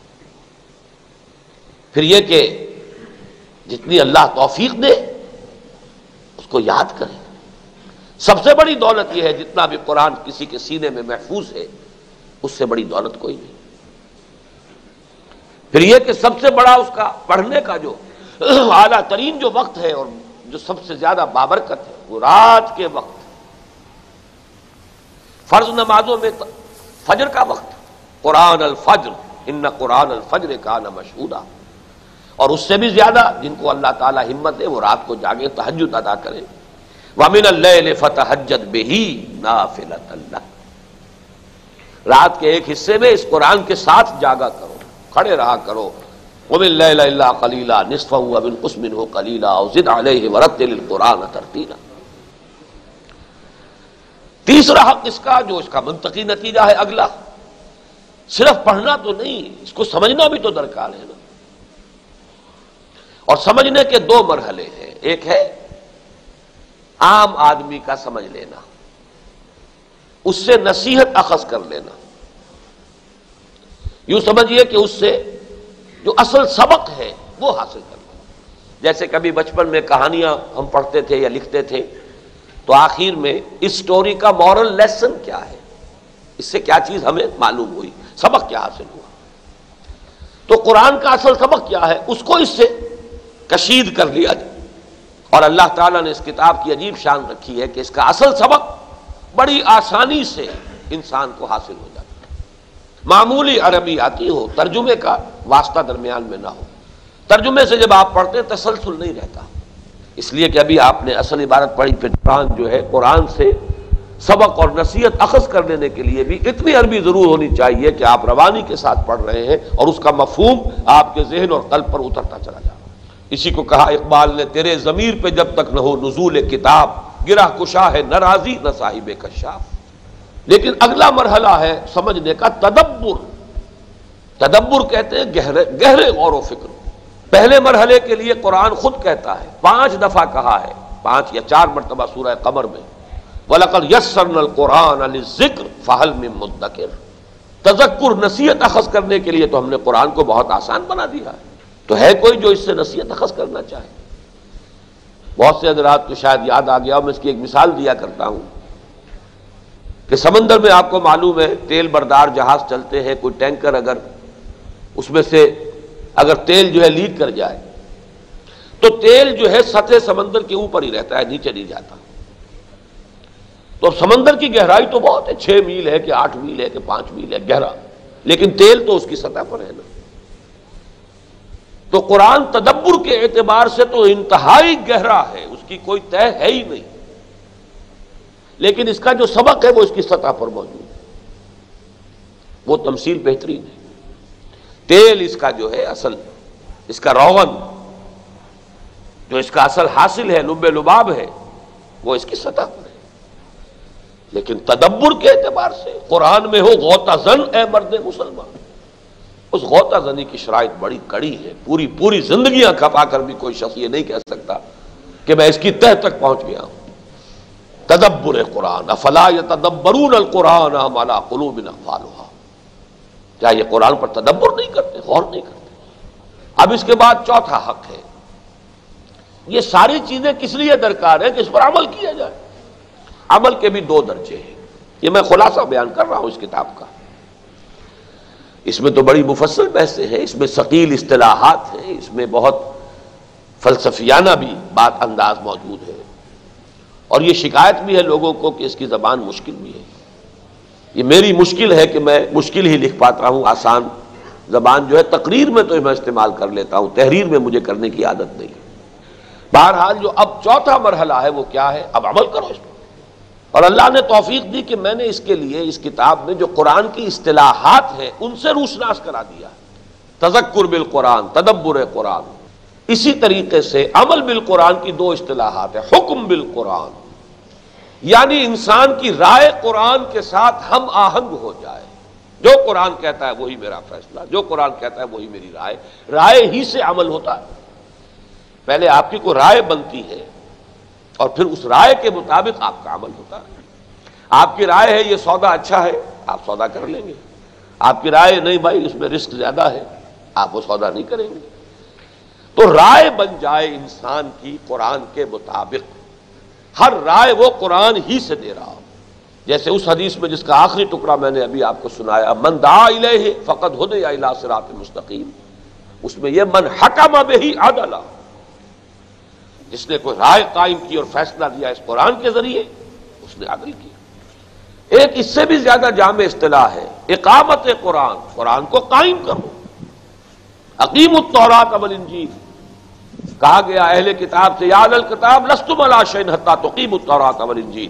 پھر یہ کہ جتنی اللہ توفیق دے اس کو یاد کرے. سب سے بڑی دولت یہ ہے جتنا بھی قرآن کسی کے سینے میں محفوظ ہے اس سے بڑی دولت کوئی نہیں. پھر یہ کہ سب سے بڑا اس کا پڑھنے کا جو اعلیٰ ترین جو وقت ہے اور جو سب سے زیادہ بابرکت ہے وہ رات کے وقت، فرض نمازوں میں فجر کا وقت. قرآن الفجر ان قرآن الفجر کان مشہودا. اور اس سے بھی زیادہ جن کو اللہ تعالی ہمت دے وہ رات کو جاگے، تہجد ادا کرے. وَمِنَ اللَّيْلِ فَتَهَجَّدْ بِهِ نَافِلَةً لَكَ، رات کے ایک حصے میں اس قرآن کے ساتھ جاگا کرو، کھڑے رہا کرو. وَمِنَ اللَّيْلِ إِلَّا قَلِيلًا نِصْفَهُ وَانقُصْ مِنْهُ قَلِيلًا أَوْ زِدْ عَلَيْهِ وَرَتِّلِ الْقُرْآنَ تَرْتِيلًا. تیسرا حق اس کا جو اس کا منطقی نتیجہ ہے اگلا، صرف پڑھنا تو نہیں، اس کو سمجھنا بھی تو درکار ہے نا. اور سمجھنے کے 2 مرحلے ہیں. ایک ہے عام آدمی کا سمجھ لینا، اس سے نصیحت اخذ کر لینا، یوں سمجھیے کہ اس سے جو اصل سبق ہے وہ حاصل کرنا۔ جیسے کبھی بچپن میں کہانیاں ہم پڑھتے تھے یا لکھتے تھے تو آخر میں اس سٹوری کا مورل لیسن کیا ہے، اس سے کیا چیز ہمیں معلوم ہوئی، سبق کیا حاصل ہوا۔ تو قرآن کا اصل سبق کیا ہے، اس کو اس سے کشید کر لیا جائے۔ اور اللہ تعالیٰ نے اس کتاب کی عجیب شان رکھی ہے کہ اس کا اصل سبق بڑی آسانی سے انسان کو حاصل ہو جاتا ہے، معمولی عربی آتی ہو، ترجمے کا واسطہ درمیان میں نہ ہو۔ ترجمے سے جب آپ پڑھتے ہیں تسلسل نہیں رہتا، اس لیے کہ ابھی آپ نے اصل عبارت پڑھی، پھر قرآن جو ہے، قرآن سے سبق اور نصیحت اخذ کر لینے کے لیے بھی اتنی عربی ضرور ہونی چاہیے کہ آپ روانی کے ساتھ پڑھ رہے ہیں اور اس کا مفہوم آپ کے ذہن اور قلب پر اترتا چلا جائے۔ اسی کو کہا اقبال نے، تیرے ضمیر پہ جب تک نہ ہو نزول کتاب، گرہ کشا ہے نہ راضی نہ صاحب کشاف۔ لیکن اگلا مرحلہ ہے سمجھنے کا تدبر۔ تدبر کہتے ہیں گہرے غور و فکر۔ پہلے مرحلے کے لیے قرآن خود کہتا ہے، 5 دفعہ کہا ہے، 5 یا 4 مرتبہ سورہ قمر میں، وَلَقَدْ يَسَّرْنَا الْقُرْآنَ لِلذِّكْرِ فَهَلْ مِن مُدَّكِرٍ۔ تذکر، نصیحت اخذ کرنے کے لیے تو ہم نے قرآن کو بہت آسان بنا دیا ہے، تو ہے کوئی جو اس سے نصیحت اخذ کرنا چاہے؟ بہت سے حضرات کو شاید یاد آ گیا، میں اس کی ایک مثال دیا کرتا ہوں کہ سمندر میں آپ کو معلوم ہے تیل بردار جہاز چلتے ہیں، کوئی ٹینکر اگر اس میں سے اگر تیل جو ہے لیک کر جائے تو تیل جو ہے سطح سمندر کے اوپر ہی رہتا ہے، نیچے نہیں جاتا۔ تو سمندر کی گہرائی تو بہت ہے، 6 میل ہے کہ 8 میل ہے کہ 5 میل ہے گہرا، لیکن تیل تو اس کی سطح پر ہے نا۔ تو قرآن تدبر کے اعتبار سے تو انتہائی گہرا ہے، اس کی کوئی طے ہے ہی نہیں، لیکن اس کا جو سبق ہے وہ اس کی سطح پر موجود ہے۔ وہ تمثیل بہترین ہے۔ تیل اس کا جو ہے اصل، اس کا روغن جو اس کا اصل حاصل ہے، لب لباب ہے، وہ اس کی سطح پر ہے۔ لیکن تدبر کے اعتبار سے قرآن میں ہو غوطہ زن اے مرد مسلمان، اس غوطہ زنی کی شرائط بڑی کڑی ہے۔ پوری زندگیاں کھپا کر بھی کوئی شخص یہ نہیں کہہ سکتا کہ میں اس کی تہ تک پہنچ گیا ہوں۔ تدبر قرآن، افلا یتدبرون القرآن ام علی قلوب اقفالها، کیا یہ قرآن پر تدبر نہیں کرتے، غور نہیں کرتے؟ اب اس کے بعد چوتھا حق ہے، یہ ساری چیزیں کس لیے درکار ہے کہ اس پر عمل کیا جائے۔ عمل کے بھی 2 درجے ہیں، یہ میں خلاصہ بیان کر رہا ہوں اس کتاب کا۔ اس میں تو بڑی مفصل بحثیں ہیں، اس میں ثقیل اصطلاحات ہیں، اس میں بہت فلسفیانہ بھی بات انداز موجود ہے، اور یہ شکایت بھی ہے لوگوں کو کہ اس کی زبان مشکل بھی ہے۔ یہ میری مشکل ہے کہ میں مشکل ہی لکھ پاتا ہوں، آسان زبان جو ہے تقریر میں تو میں استعمال کر لیتا ہوں، تحریر میں مجھے کرنے کی عادت نہیں۔ بہرحال جو اب چوتھا مرحلہ ہے وہ کیا ہے؟ اب عمل کرو اس پر۔ اور اللہ نے توفیق دی کہ میں نے اس کے لیے اس کتاب میں جو قرآن کی اصطلاحات ہیں ان سے روشناس کرا دیا ہے۔ تذکر بالقرآن، تدبر قرآن۔ اسی طریقے سے عمل بالقرآن کی 2 اصطلاحات ہیں، حکم بالقرآن، یعنی انسان کی رائے قرآن کے ساتھ ہم آہنگ ہو جائے، جو قرآن کہتا ہے وہی میرا فیصلہ، جو قرآن کہتا ہے وہی میری رائے۔ رائے ہی سے عمل ہوتا ہے، پہلے آپ کی کوئی رائے بنتی ہے اور پھر اس رائے کے مطابق آپ کا عمل ہوتا ہے۔ آپ کی رائے ہے یہ سودا اچھا ہے، آپ سودا کر لیں گے۔ آپ کی رائے نہیں بھائی اس میں رسک زیادہ ہے، آپ وہ سودا نہیں کریں گے۔ تو رائے بن جائے انسان کی قرآن کے مطابق، ہر رائے وہ قرآن ہی سے دے رہا ہو۔ جیسے اس حدیث میں جس کا آخری ٹکڑا میں نے ابھی آپ کو سنایا، من دعا الیہ فقد ہدی الی صراط مستقیم، اس میں یہ من حکم بہ عدلا، جس نے کوئی رائے قائم کی اور فیصلہ دیا اس قرآن کے ذریعے، اس نے عدل کیا۔ ایک اس سے بھی زیادہ جامع اصطلاح ہے اقامت قرآن، قرآن کو قائم کرو۔ اقیموا التوراۃ والانجیل، کہا گیا اہل کتاب سے، یا اہل الکتاب لستم علی شیء حتی تقیموا التوراۃ والانجیل،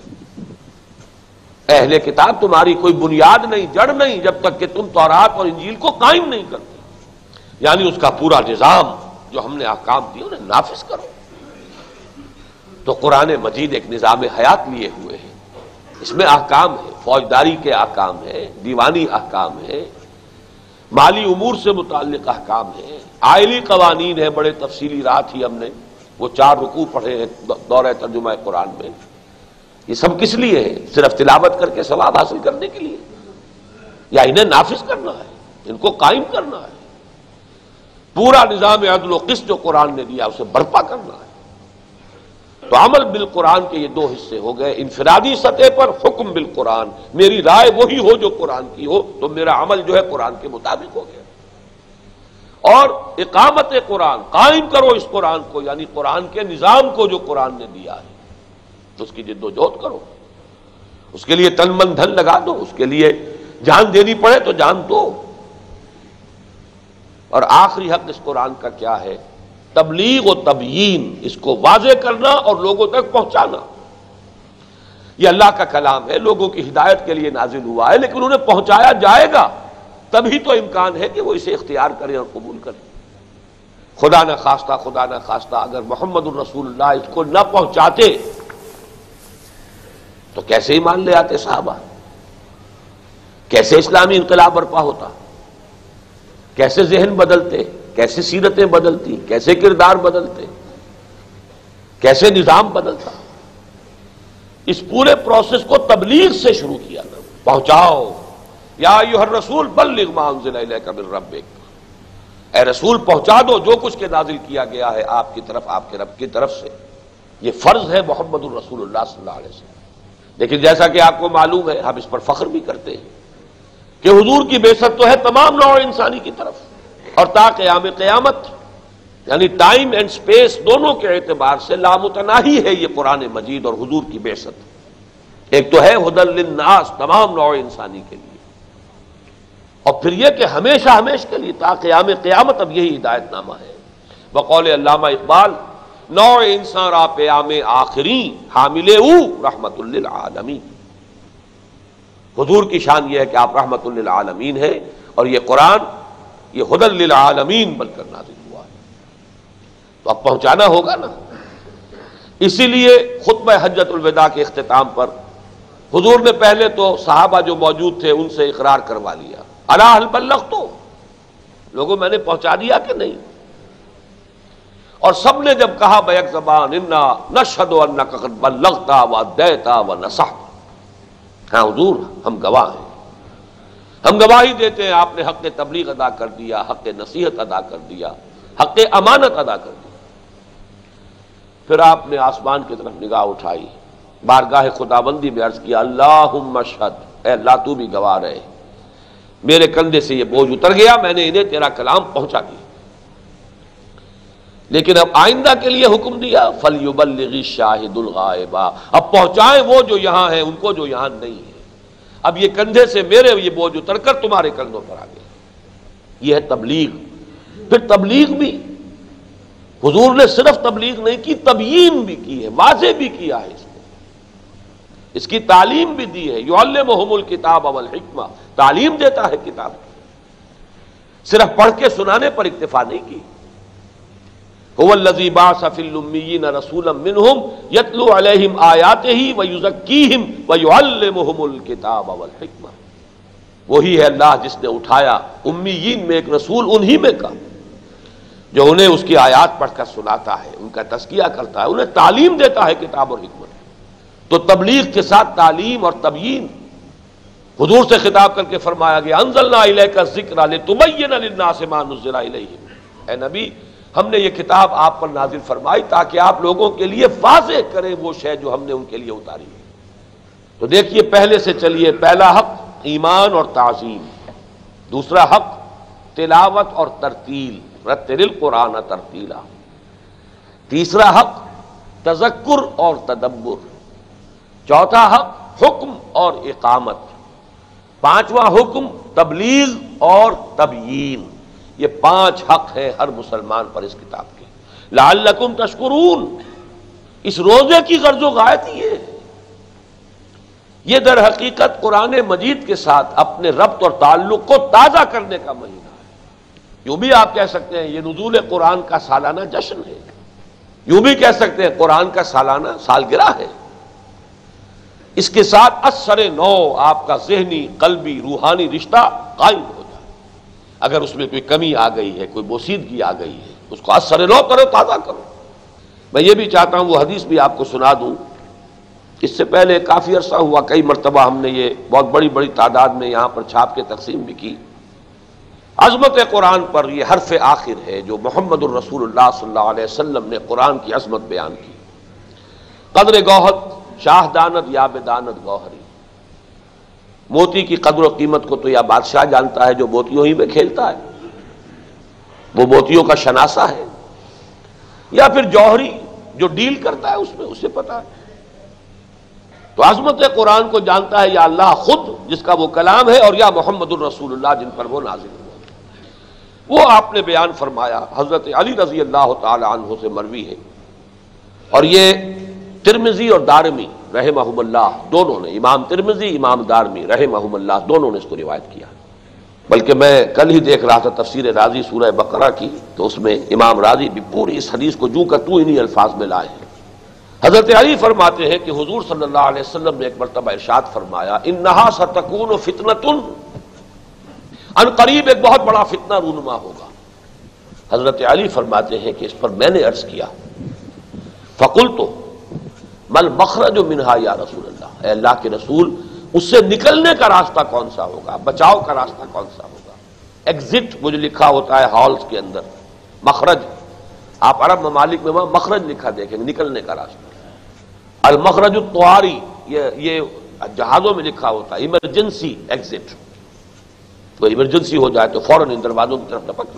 اہل کتاب تمہاری کوئی بنیاد نہیں، جڑ نہیں، جب تک کہ تم تورات اور انجیل کو قائم نہیں کرتے، یعنی اس کا پورا نظام جو ہم نے احکام دیے انہیں نافذ کرو۔ تو قرآن مجید ایک نظام حیات لیے ہوئے ہے، اس میں احکام ہے، فوجداری کے احکام ہے، دیوانی احکام ہے، مالی امور سے متعلق احکام ہے، آئلی قوانین ہے، بڑے تفصیلی رات ہی ہم نے وہ 4 رکوع پڑھے ہیں دورہ ترجمہ قرآن میں، یہ سب کس لیے ہے؟ صرف تلاوت کر کے ثواب حاصل کرنے کے لیے، یا انہیں نافذ کرنا ہے، ان کو قائم کرنا ہے؟ پورا نظام عدل و قسط جو قرآن نے دیا اسے برپا کرنا ہے۔ تو عمل بالقرآن کے یہ 2 حصے ہو گئے، انفرادی سطح پر حکم بالقرآن، میری رائے وہی ہو جو قرآن کی ہو تو میرا عمل جو ہے قرآن کے مطابق ہو گیا، اور اقامت قرآن، قائم کرو اس قرآن کو، یعنی قرآن کے نظام کو جو قرآن نے دیا ہے، تو اس کی جد و جہد کرو، اس کے لیے تن من دھن لگا دو، اس کے لیے جان دینی پڑے تو جان دو۔ اور آخری حق اس قرآن کا کیا ہے؟ تبلیغ و تبیین، اس کو واضح کرنا اور لوگوں تک پہنچانا۔ یہ اللہ کا کلام ہے، لوگوں کی ہدایت کے لیے نازل ہوا ہے، لیکن انہیں پہنچایا جائے گا تبھی تو امکان ہے کہ وہ اسے اختیار کریں اور قبول کریں۔ خدا نہ خواستہ اگر محمد الرسول اللہ اس کو نہ پہنچاتے تو کیسے ایمان لے آتے صحابہ؟ کیسے اسلامی انقلاب برپا ہوتا؟ کیسے ذہن بدلتے؟ کیسے سیرتیں بدلتی؟ کیسے کردار بدلتے؟ کیسے نظام بدلتا؟ اس پورے پروسیس کو تبلیغ سے شروع کیا نا، پہنچاؤ، یا ایھا الرسول بلغ ما انزل الیک من ربک، اے رسول پہنچا دو جو کچھ کے نازل کیا گیا ہے آپ کی طرف، آپ کے رب کی طرف سے۔ یہ فرض ہے محمد الرسول اللہ صلی اللہ علیہ وسلم۔ لیکن جیسا کہ آپ کو معلوم ہے، ہم اس پر فخر بھی کرتے ہیں کہ حضور کی بعثت تو ہے تمام نوع انسانی کی طرف، اور تا قیام قیامت، یعنی ٹائم اینڈ سپیس دونوں کے اعتبار سے لامتناہی ہے یہ قرآن مجید اور حضور کی بعثت۔ ایک تو ہے ھدی للناس، تمام نوع انسانی کے لیے، اور پھر یہ کہ ہمیشہ ہمیشہ کے لیے تا قیام قیامت اب یہی ہدایت نامہ ہے۔ بقول علامہ اقبال، نوع انسان را پیام آخری حامل او رحمت للعالمین۔ حضور کی شان یہ ہے کہ آپ رحمت للعالمین ہیں، اور یہ قرآن یہ ھدی للعالمین بن کر نازل ہوا ہے، تو اب پہنچانا ہوگا نا۔ اسی لیے خطبہ حجۃ الوداع کے اختتام پر حضور نے پہلے تو صحابہ جو موجود تھے ان سے اقرار کروا لیا، الا هل بلغت، لوگوں میں نے پہنچا دیا کہ نہیں؟ اور سب نے جب کہا بیک زبان، انا نشہد انک قد بلغت وادیت ونصحت، ہاں حضور ہم گواہ ہیں، ہم گواہی دیتے ہیں آپ نے حق تبلیغ ادا کر دیا، حق نصیحت ادا کر دیا، حق امانت ادا کر دیا۔ پھر آپ نے آسمان کی طرف نگاہ اٹھائی، بارگاہ خداوندی میں عرض کیا، اللہم اشہد، اے اللہ تو بھی گواہ رہے، میرے کندھے سے یہ بوجھ اتر گیا، میں نے انہیں تیرا کلام پہنچا دیا۔ لیکن اب آئندہ کے لیے حکم دیا، فَلْيُبَلِّغِ الشَّاهِدُ الْغَائِبَ، اب پہنچائیں وہ جو یہاں ہیں ان کو جو یہاں نہیں ہے۔ اب یہ کندھے سے میرے یہ بوجھ اتر کر تمہارے کندھوں پر آ گیا، یہ ہے تبلیغ۔ پھر تبلیغ بھی حضور نے صرف تبلیغ نہیں کی، تبیین بھی کی ہے، واضح بھی کیا ہے، اس کی تعلیم بھی دی ہے۔ یعلمہم الکتاب والحکمہ، تعلیم دیتا ہے کتاب، صرف پڑھ کے سنانے پر اکتفا نہیں کی۔ هو الذی بعث فی الامیین رسولا منہم یتلو علیہم آیاتہ ویزکیہم ویعلمہم الکتاب والحکمہ، وہی ہے اللہ جس نے اٹھایا امیین میں ایک رسول انہی میں کا، جو انہیں اس کی آیات پڑھ کر سناتا ہے، ان کا تزکیہ کرتا ہے، انہیں تعلیم دیتا ہے کتاب اور حکمت۔ تو تبلیغ کے ساتھ تعلیم اور تبیین، حضور سے خطاب کر کے فرمایا گیا، انزلنا الیک الذکر لتبین للناس ما نزل الیہم، اے نبی ہم نے یہ کتاب آپ پر نازل فرمائی تاکہ آپ لوگوں کے لیے واضح کریں وہ شے جو ہم نے ان کے لیے اتاری ہے۔ تو دیکھیے پہلے سے چلیے، پہلا حق ایمان اور تعظیم، دوسرا حق تلاوت اور ترتیل، رتل القرآن ترتیلا، تیسرا حق تذکر اور تدبر، چوتھا حق حکم اور اقامت، پانچواں حکم تبلیغ اور تبیین۔ یہ 5 حق ہیں ہر مسلمان پر اس کتاب کے، لعلکم تشکرون۔ اس روزے کی غرض و غایت یہ در حقیقت قرآن مجید کے ساتھ اپنے ربط اور تعلق کو تازہ کرنے کا مہینہ ہے۔ یوں بھی آپ کہہ سکتے ہیں یہ نزول قرآن کا سالانہ جشن ہے، یوں بھی کہہ سکتے ہیں قرآن کا سالانہ سالگرہ ہے۔ اس کے ساتھ اثر نو آپ کا ذہنی، قلبی، روحانی رشتہ قائم ہو جائے۔ اگر اس میں کوئی کمی آ گئی ہے، کوئی بوسیدگی آ گئی ہے، اس کو اثر نو کرو، تازہ کرو۔ میں یہ بھی چاہتا ہوں وہ حدیث بھی آپ کو سنا دوں. اس سے پہلے کافی عرصہ ہوا، کئی مرتبہ ہم نے یہ بہت بڑی بڑی تعداد میں یہاں پر چھاپ کے تقسیم بھی کی. عظمت قرآن پر یہ حرف آخر ہے جو محمد الرسول اللہ صلی اللہ علیہ وسلم نے قرآن کی عظمت بیان کی. قدر گوہر شاہ دانت یا بدانت گوہری. موتی کی قدر و قیمت کو تو یا بادشاہ جانتا ہے جو موتیوں ہی میں کھیلتا ہے، وہ موتیوں کا شناسہ ہے، یا پھر جوہری جو ڈیل کرتا ہے اس میں، اسے پتا ہے. تو عظمت قرآن کو جانتا ہے یا اللہ خود جس کا وہ کلام ہے، اور یا محمد الرسول اللہ جن پر وہ نازل ہوا. وہ آپ نے بیان فرمایا، حضرت علی رضی اللہ تعالی عنہ سے مروی ہے، اور یہ ترمذی اور دارمی رحمہم اللہ دونوں نے، امام ترمذی امام دارمی رحمہم اللہ دونوں نے اس کو روایت کیا. بلکہ میں کل ہی دیکھ رہا تھا تفسیر رازی سورہ بقرہ کی، تو اس میں امام رازی بھی پوری اس حدیث کو جو کا تو انہی الفاظ میں لائے ہیں. حضرت علی فرماتے ہیں کہ حضور صلی اللہ علیہ وسلم نے ایک مرتبہ ارشاد فرمایا، انہا ستکون فتنۃ، ان قریب ایک بہت بڑا فتنہ رونما ہوگا. حضرت علی فرماتے ہیں کہ اس پر میں نے عرض کیا، فقلت مل مخرج منہا یا رسول اللہ، اے اللہ کے رسول اس سے نکلنے کا راستہ کون سا ہوگا، بچاؤ کا راستہ کون سا ہوگا. ایگزٹ وہ جو لکھا ہوتا ہے ہالز کے اندر، مخرج آپ عرب ممالک میں وہاں مخرج لکھا دیکھیں گے، نکلنے کا راستہ. المخرج الطواری یہ جہازوں میں لکھا ہوتا ہے، ایمرجنسی ایگزٹ، تو ایمرجنسی ہو جائے تو فوراً ان دروازوں کی طرف لپکنا.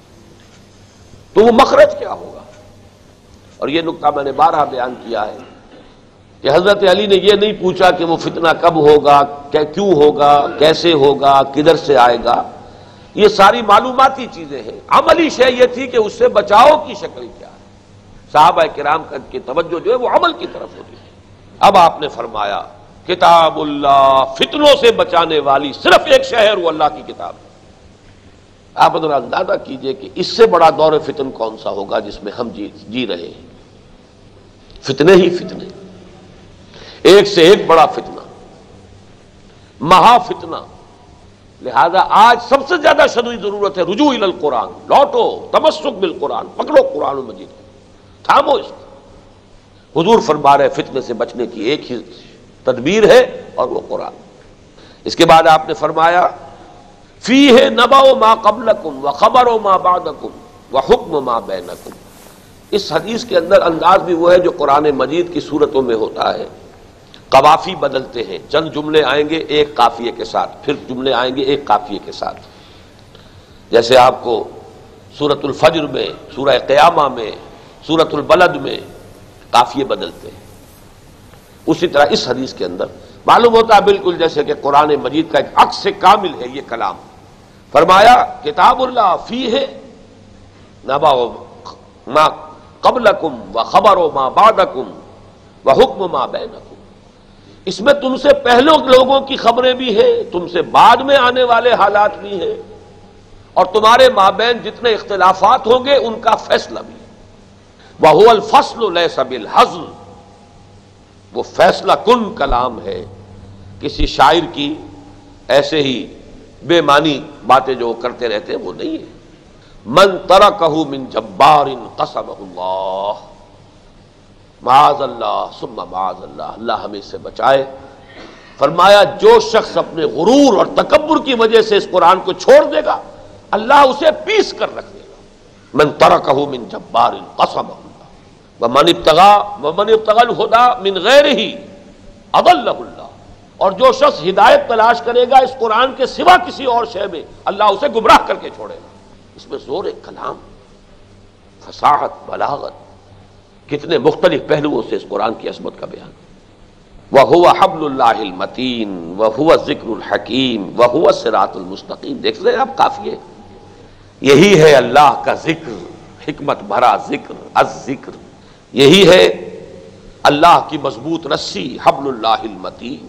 تو وہ مخرج کیا ہوگا. اور یہ نقطہ میں نے بارہا بیان کیا ہے کہ حضرت علی نے یہ نہیں پوچھا کہ وہ فتنہ کب ہوگا، کیوں ہوگا، کیسے ہوگا، کدھر سے آئے گا. یہ ساری معلوماتی چیزیں ہیں. عملی شے یہ تھی کہ اس سے بچاؤ کی شکل کیا ہے. صحابہ کرام کی توجہ جو ہے وہ عمل کی طرف ہوتی ہے. اب آپ نے فرمایا کتاب اللہ، فتنوں سے بچانے والی صرف ایک شے ہے، وہ اللہ کی کتاب ہے. آپ ذرا اندازہ کیجئے کہ اس سے بڑا دور فتن کون سا ہوگا جس میں ہم جی رہے ہیں. فتنے ہی فتنے، ایک سے ایک بڑا فتنہ، مہا فتنہ. لہذا آج سب سے زیادہ شدید ضرورت ہے رجوع الی القرآن. لوٹو، تمسک بالقرآن، پکڑو قرآن مجید کو، تھامو اس کو. حضور فرما رہے فتنے سے بچنے کی ایک ہی تدبیر ہے اور وہ قرآن. اس کے بعد آپ نے فرمایا فیہ نبأ ما قبلکم وخبر ما بعدکم وحکم ما بینکم. اس حدیث کے اندر انداز بھی وہ ہے جو قرآن مجید کی صورتوں میں ہوتا ہے. قوافی بدلتے ہیں، چند جملے آئیں گے ایک قافیے کے ساتھ، پھر جملے آئیں گے ایک قافیے کے ساتھ. جیسے آپ کو سورۃ الفجر میں، سورہ قیامہ میں، سورۃ البلد میں قافیے بدلتے ہیں. اسی طرح اس حدیث کے اندر معلوم ہوتا ہے بالکل جیسے کہ قرآن مجید کا ایک عکس کامل ہے یہ کلام. فرمایا کتاب اللہ فیہ نبأ ما قبلکم وخبر ما بعدکم وحکم ما بینکم. اس میں تم سے پہلے لوگوں کی خبریں بھی ہیں، تم سے بعد میں آنے والے حالات بھی ہیں، اور تمہارے مابین جتنے اختلافات ہوں گے ان کا فیصلہ بھی. وَهُوَ الْفَصْلُ لَيْسَ بِالْحَزْلِ، وہ فیصلہ کن کلام ہے، کسی شاعر کی ایسے ہی بے معنی باتیں جو کرتے رہتے ہیں وہ نہیں ہے. من ترکہ من جبار قسمہ اللہ، معاذ اللہ ثم معاذ اللہ، اللہ ہمیں اس سے بچائے. فرمایا جو شخص اپنے غرور اور تکبر کی وجہ سے اس قرآن کو چھوڑ دے گا اللہ اسے پیس کر رکھ دے گا. من ترکہ من جبار قسمہ اللہ ومن ابتغى الهدى من غیرہ اضلہ اللہ. اور جو شخص ہدایت تلاش کرے گا اس قرآن کے سوا کسی اور شے میں اللہ اسے گمراہ کر کے چھوڑے گا. اس میں زور کلام، فصاحت، بلاغت، کتنے مختلف پہلوؤں سے اس قرآن کی عظمت کا بیان. وَهُوَ حَبْلُ اللَّهِ الْمَتِينُ وَهُوَ الذِّكْرُ الْحَكِيمُ وَهُوَ الصِّرَاطُ الْمُسْتَقِيمُ. دیکھ لیں آپ قافیے، یہی ہے اللہ کا ذکر، حکمت بھرا ذکر، الذکر. یہی ہے اللہ کی مضبوط رسی، حبل اللہ المتین.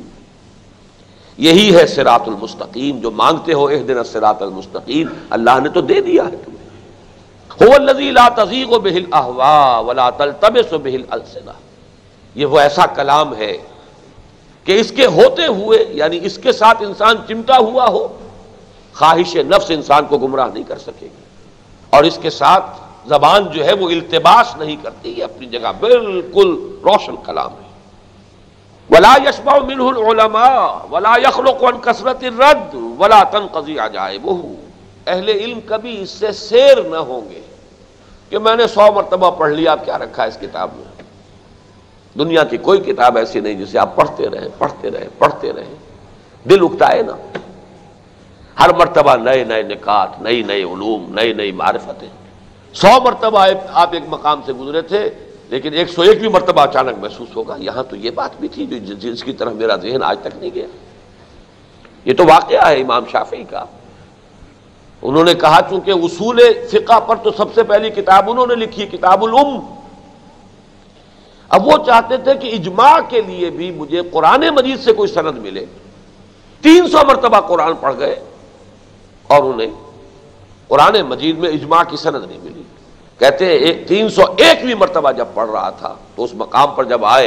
یہی ہے صراط المستقیم، جو مانگتے ہو اہدنا الصراط المستقیم، اللہ نے تو دے دیا ہے تمہیں. هو الذی لا تزیغ بہ الاہواء ولا تلتبس بہ الالسنہ. یہ وہ ایسا کلام ہے کہ اس کے ہوتے ہوئے، یعنی اس کے ساتھ انسان چمٹا ہوا ہو، خواہش نفس انسان کو گمراہ نہیں کر سکے گی، اور اس کے ساتھ زبان جو ہے وہ التباس نہیں کرتی، یہ اپنی جگہ بالکل روشن کلام ہے۔ ولا يشبع منه العلماء ولا يخلق عن كثرة الرد ولا تنقضي عجائبه، اہل علم کبھی اس سے سیر نہ ہوں گے کہ میں نے 100 مرتبہ پڑھ لیا، اب کیا رکھا ہے اس کتاب میں۔ دنیا کی کوئی کتاب ایسی نہیں جسے آپ پڑھتے رہیں پڑھتے رہیں پڑھتے رہیں، دل اکتائے نا۔ ہر مرتبہ نئے نئے نکات، نئی نئی علوم، نئی نئی معرفتیں۔ 100 مرتبہ آپ ایک مقام سے گزرے تھے، لیکن 101ویں مرتبہ اچانک محسوس ہوگا یہاں تو یہ بات بھی تھی جس کی طرف میرا ذہن آج تک نہیں گیا۔ یہ تو واقعہ ہے امام شافعی کا۔ انہوں نے کہا چونکہ اصول فقہ پر تو سب سے پہلی کتاب انہوں نے لکھی، کتاب الام۔ اب وہ چاہتے تھے کہ اجماع کے لیے بھی مجھے قرآن مجید سے کوئی سند ملے۔ 300 مرتبہ قرآن پڑھ گئے اور انہیں قرآن مجید میں اجماع کی سند نہیں ملی۔ کہتے ہیں 301ویں مرتبہ جب پڑھ رہا تھا تو اس مقام پر جب آئے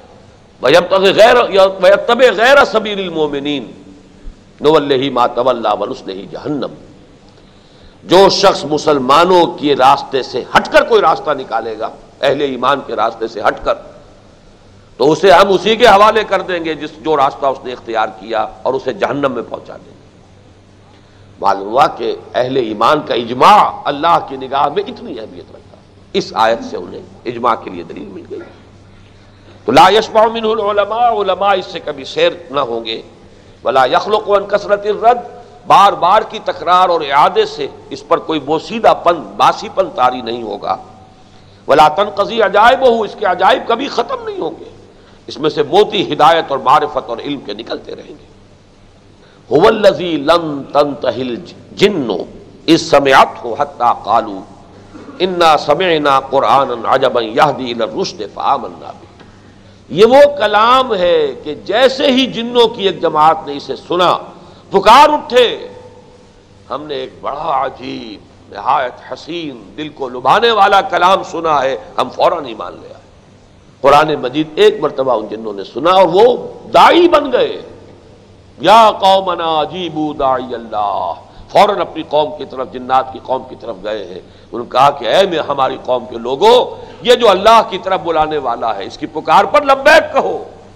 وَيَتَّبِعْ غَيْرَ سَبِيلِ الْمُؤْمِنِينَ نُوَلِّهِ مَا تَوَلَّىٰ وَنُصْلِهِ جَهَنَّمَ، جو شخص مسلمانوں کے راستے سے ہٹ کر کوئی راستہ نکالے گا، اہل ایمان کے راستے سے ہٹ کر، تو اسے ہم اسی کے حوالے کر دیں گے جو راستہ اس نے اختیار کیا، اور اسے جہنم میں پہنچا دیں گے۔ معلوم ہوا کہ اہل ایمان کا اجماع اللہ کی نگاہ میں اتنی اہمیت رکھتا ہے۔ اس آیت سے انہیں اجماع کے لیے دلیل مل گئی۔ تو لا يشبع منه العلماء، علماء اس سے کبھی سیر نہ ہوں گے۔ ولا يخلق عن كثرة الرد، بار بار کی تکرار اور اعادے سے اس پر کوئی بوسیدہ پن، باسی پن طاری نہیں ہوگا۔ ولا تنقضي عجائبه، اس کے عجائب کبھی ختم نہیں ہوں گے، اس میں سے موتی ہدایت اور معرفت اور علم کے نکلتے رہیں گے۔ هو الذی لم تنتہ الجن اذ سمعته حتى قالوا انا سمعنا قرآنا عجبا یہدی الی الرشد فآمنا به، یہ وہ کلام ہے کہ جیسے ہی جنوں کی ایک جماعت نے اسے سنا پکار اٹھے، ہم نے ایک بڑا عجیب، نہایت حسین، دل کو لبھانے والا کلام سنا ہے، ہم فوراً ایمان لے آئے۔ قرآن مجید ایک مرتبہ ان جنوں نے سنا اور وہ داعی بن گئے۔ یا قومنا اجیبوا داعی اللہ، فوراً اپنی قوم کی طرف، جنات کی قوم کی طرف گئے ہیں۔ انہوں نے کہا کہ اے میں ہماری قوم کے لوگوں، یہ جو اللہ کی طرف بلانے والا ہے اس کی پکار پر لبیک کہو،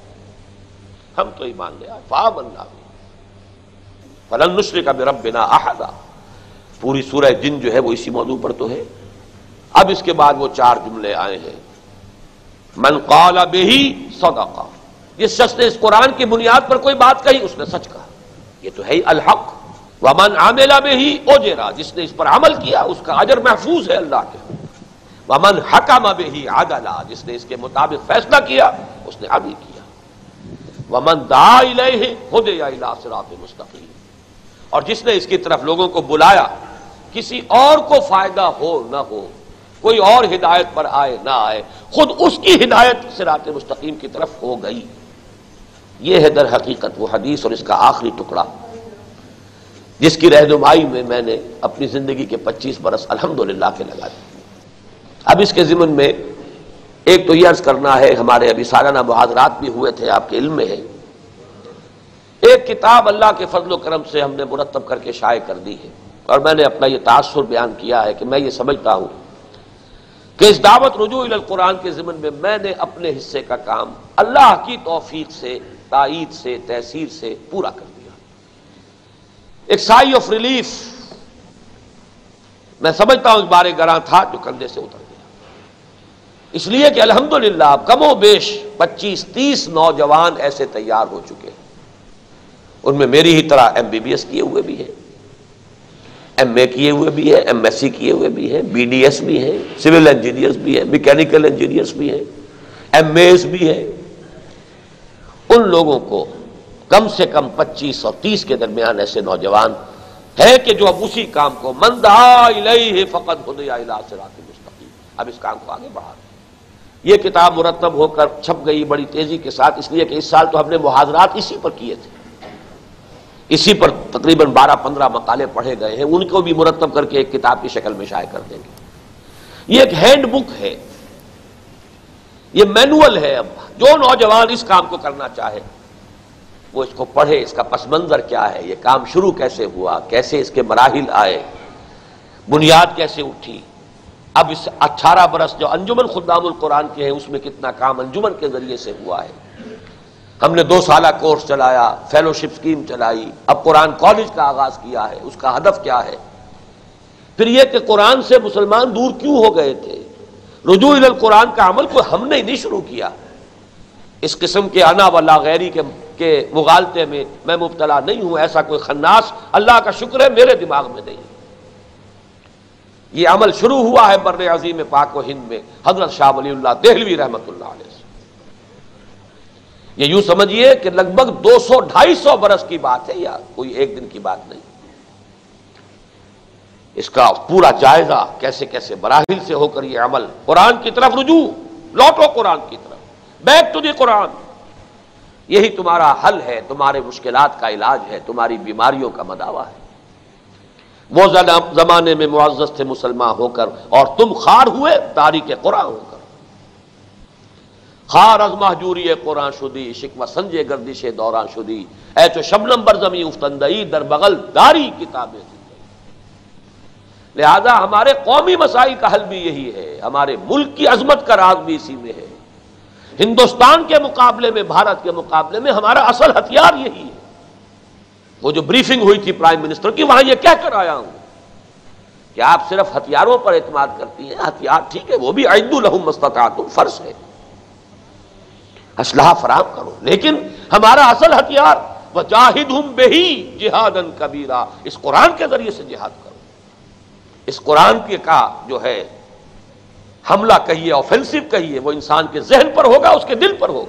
ہم تو ایمان لے آئے۔ فآمنا به فلن نشرک بربنا احدا، پوری سورہ جن جو ہے وہ اسی موضوع پر تو ہے۔ اب اس کے بعد وہ 4 جملے آئے ہیں۔ من قال به صدق، جس شخص نے اس قرآن کی بنیاد پر کوئی بات کہی اس نے سچ کہا، یہ تو ہے الحق۔ ومن عمل به اجر، جس نے اس پر عمل کیا اس کا اجر محفوظ ہے اللہ کے۔ ومن حکم به عدل، جس نے اس کے مطابق فیصلہ کیا اس نے عدل کیا۔ ومن دعا الیہ ہدی الی صراط مستقیم، اور جس نے اس کی طرف لوگوں کو بلایا، کسی اور کو فائدہ ہو نہ ہو، کوئی اور ہدایت پر آئے نہ آئے، خود اس کی ہدایت صراط مستقیم کی طرف ہو گئی۔ یہ ہے در حقیقت وہ حدیث اور اس کا آخری ٹکڑا جس کی رہنمائی میں نے اپنی زندگی کے 25 برس الحمدللہ کے لگا دی۔ اب اس کے ضمن میں ایک تو یہ عرض کرنا ہے، ہمارے ابھی سالانہ محاضرات بھی ہوئے تھے، آپ کے علم میں ہے۔ ایک کتاب اللہ کے فضل و کرم سے ہم نے مرتب کر کے شائع کر دی ہے، اور میں نے اپنا یہ تاثر بیان کیا ہے کہ میں یہ سمجھتا ہوں کہ اس دعوت رجوع الی القرآن کے ضمن میں نے اپنے حصے کا کام اللہ کی توفیق سے، تائید سے، تحصیل سے پورا کر دیا۔ ایک سائی آف ریلیف میں سمجھتا ہوں اس بارے گراں تھا جو کندھے سے اتر گیا، اس لیے کہ الحمدللہ کم و بیش 25-30 نوجوان ایسے تیار ہو چکے ہیں، ان میں میری ہی طرح MBBS کیے ہوئے بھی ہیں، MA کیے ہوئے بھی ہیں، MSc کیے ہوئے بھی ہیں، BDS بھی ہیں، سول انجینئرز بھی ہیں، میکینیکل انجینئرز بھی ہیں، MAs بھی ہیں۔ ان لوگوں کو کم سے کم 25 اور 30 کے درمیان ایسے نوجوان ہیں کہ جو اب اسی کام کو من دعا الیہ فقد ہدی الی صراط مستقیم، اب اس کام کو آگے بڑھا رہے ہیں۔ یہ کتاب مرتب ہو کر چھپ گئی بڑی تیزی کے ساتھ، اس لیے کہ اس سال تو ہم نے محاضرات اسی پر کیے تھے، اسی پر تقریباً 12-15 مقالے پڑھے گئے ہیں، ان کو بھی مرتب کر کے ایک کتاب کی شکل میں شائع کر دیں گے۔ یہ ایک ہینڈ بک ہے، یہ مینول ہے۔ اب جو نوجوان اس کام کو کرنا چاہے وہ اس کو پڑھے، اس کا پس منظر کیا ہے، یہ کام شروع کیسے ہوا، کیسے اس کے مراحل آئے، بنیاد کیسے اٹھی، اب اس 18 برس جو انجمن خدام القرآن کے ہیں اس میں کتنا کام انجمن کے ذریعے سے ہوا ہے. ہم نے 2 سالہ کورس چلایا، فیلوشپ اسکیم چلائی، اب قرآن کالج کا آغاز کیا ہے. اس کا ہدف کیا ہے؟ پھر یہ کہ قرآن سے مسلمان دور کیوں ہو گئے تھے. رجوع الی القرآن کا عمل کوئی ہم نے نہیں شروع کیا. اس قسم کے انا ولا غیری کے مغالطے میں میں مبتلا نہیں ہوں. ایسا کوئی خناس اللہ کا شکر ہے میرے دماغ میں نہیں. یہ عمل شروع ہوا ہے بر عظیم پاک و ہند میں حضرت شاہ ولی اللہ دہلوی رحمۃ اللہ علیہ سے. یہ یوں سمجھیے کہ لگ بھگ 200-250 برس کی بات ہے، یا کوئی ایک دن کی بات نہیں. اس کا پورا جائزہ کیسے کیسے مراحل سے ہو کر یہ عمل قرآن کی طرف رجوع، لوٹو قرآن کی طرف، بیک ٹو دی قرآن. یہی تمہارا حل ہے، تمہارے مشکلات کا علاج ہے، تمہاری بیماریوں کا مداوا ہے. وہ زمانے میں معزز تھے مسلمان ہو کر اور تم خار ہوئے تاریک قرآن ہو کر. خار از مہجوری قرآن شدی، شکوہ سنجے گردش دوران شدی، اے تو شبنم بر زمیں افتندئی در بغل داری کتابیں. لہذا ہمارے قومی مسائل کا حل بھی یہی ہے، ہمارے ملک کی عظمت کا راز بھی اسی میں ہے. ہندوستان کے مقابلے میں، بھارت کے مقابلے میں ہمارا اصل ہتھیار یہی ہے. وہ جو بریفنگ ہوئی تھی پرائم منسٹر کی، وہاں یہ کہہ کر آیا ہوں کہ آپ صرف ہتھیاروں پر اعتماد کرتی ہیں. ہتھیار ٹھیک ہے، وہ بھی اعدوا لہم ما استطعتم فرض ہے، اسلحہ فراہم کرو، لیکن ہمارا اصل ہتھیار وجاہدہم بہ جہادا کبیرا، اس قرآن کے ذریعے سے جہاد کرو. اس قرآن کا جو ہے حملہ کہیے، آفینسو کہیے، وہ انسان کے ذہن پر ہوگا، اس کے دل پر ہوگا.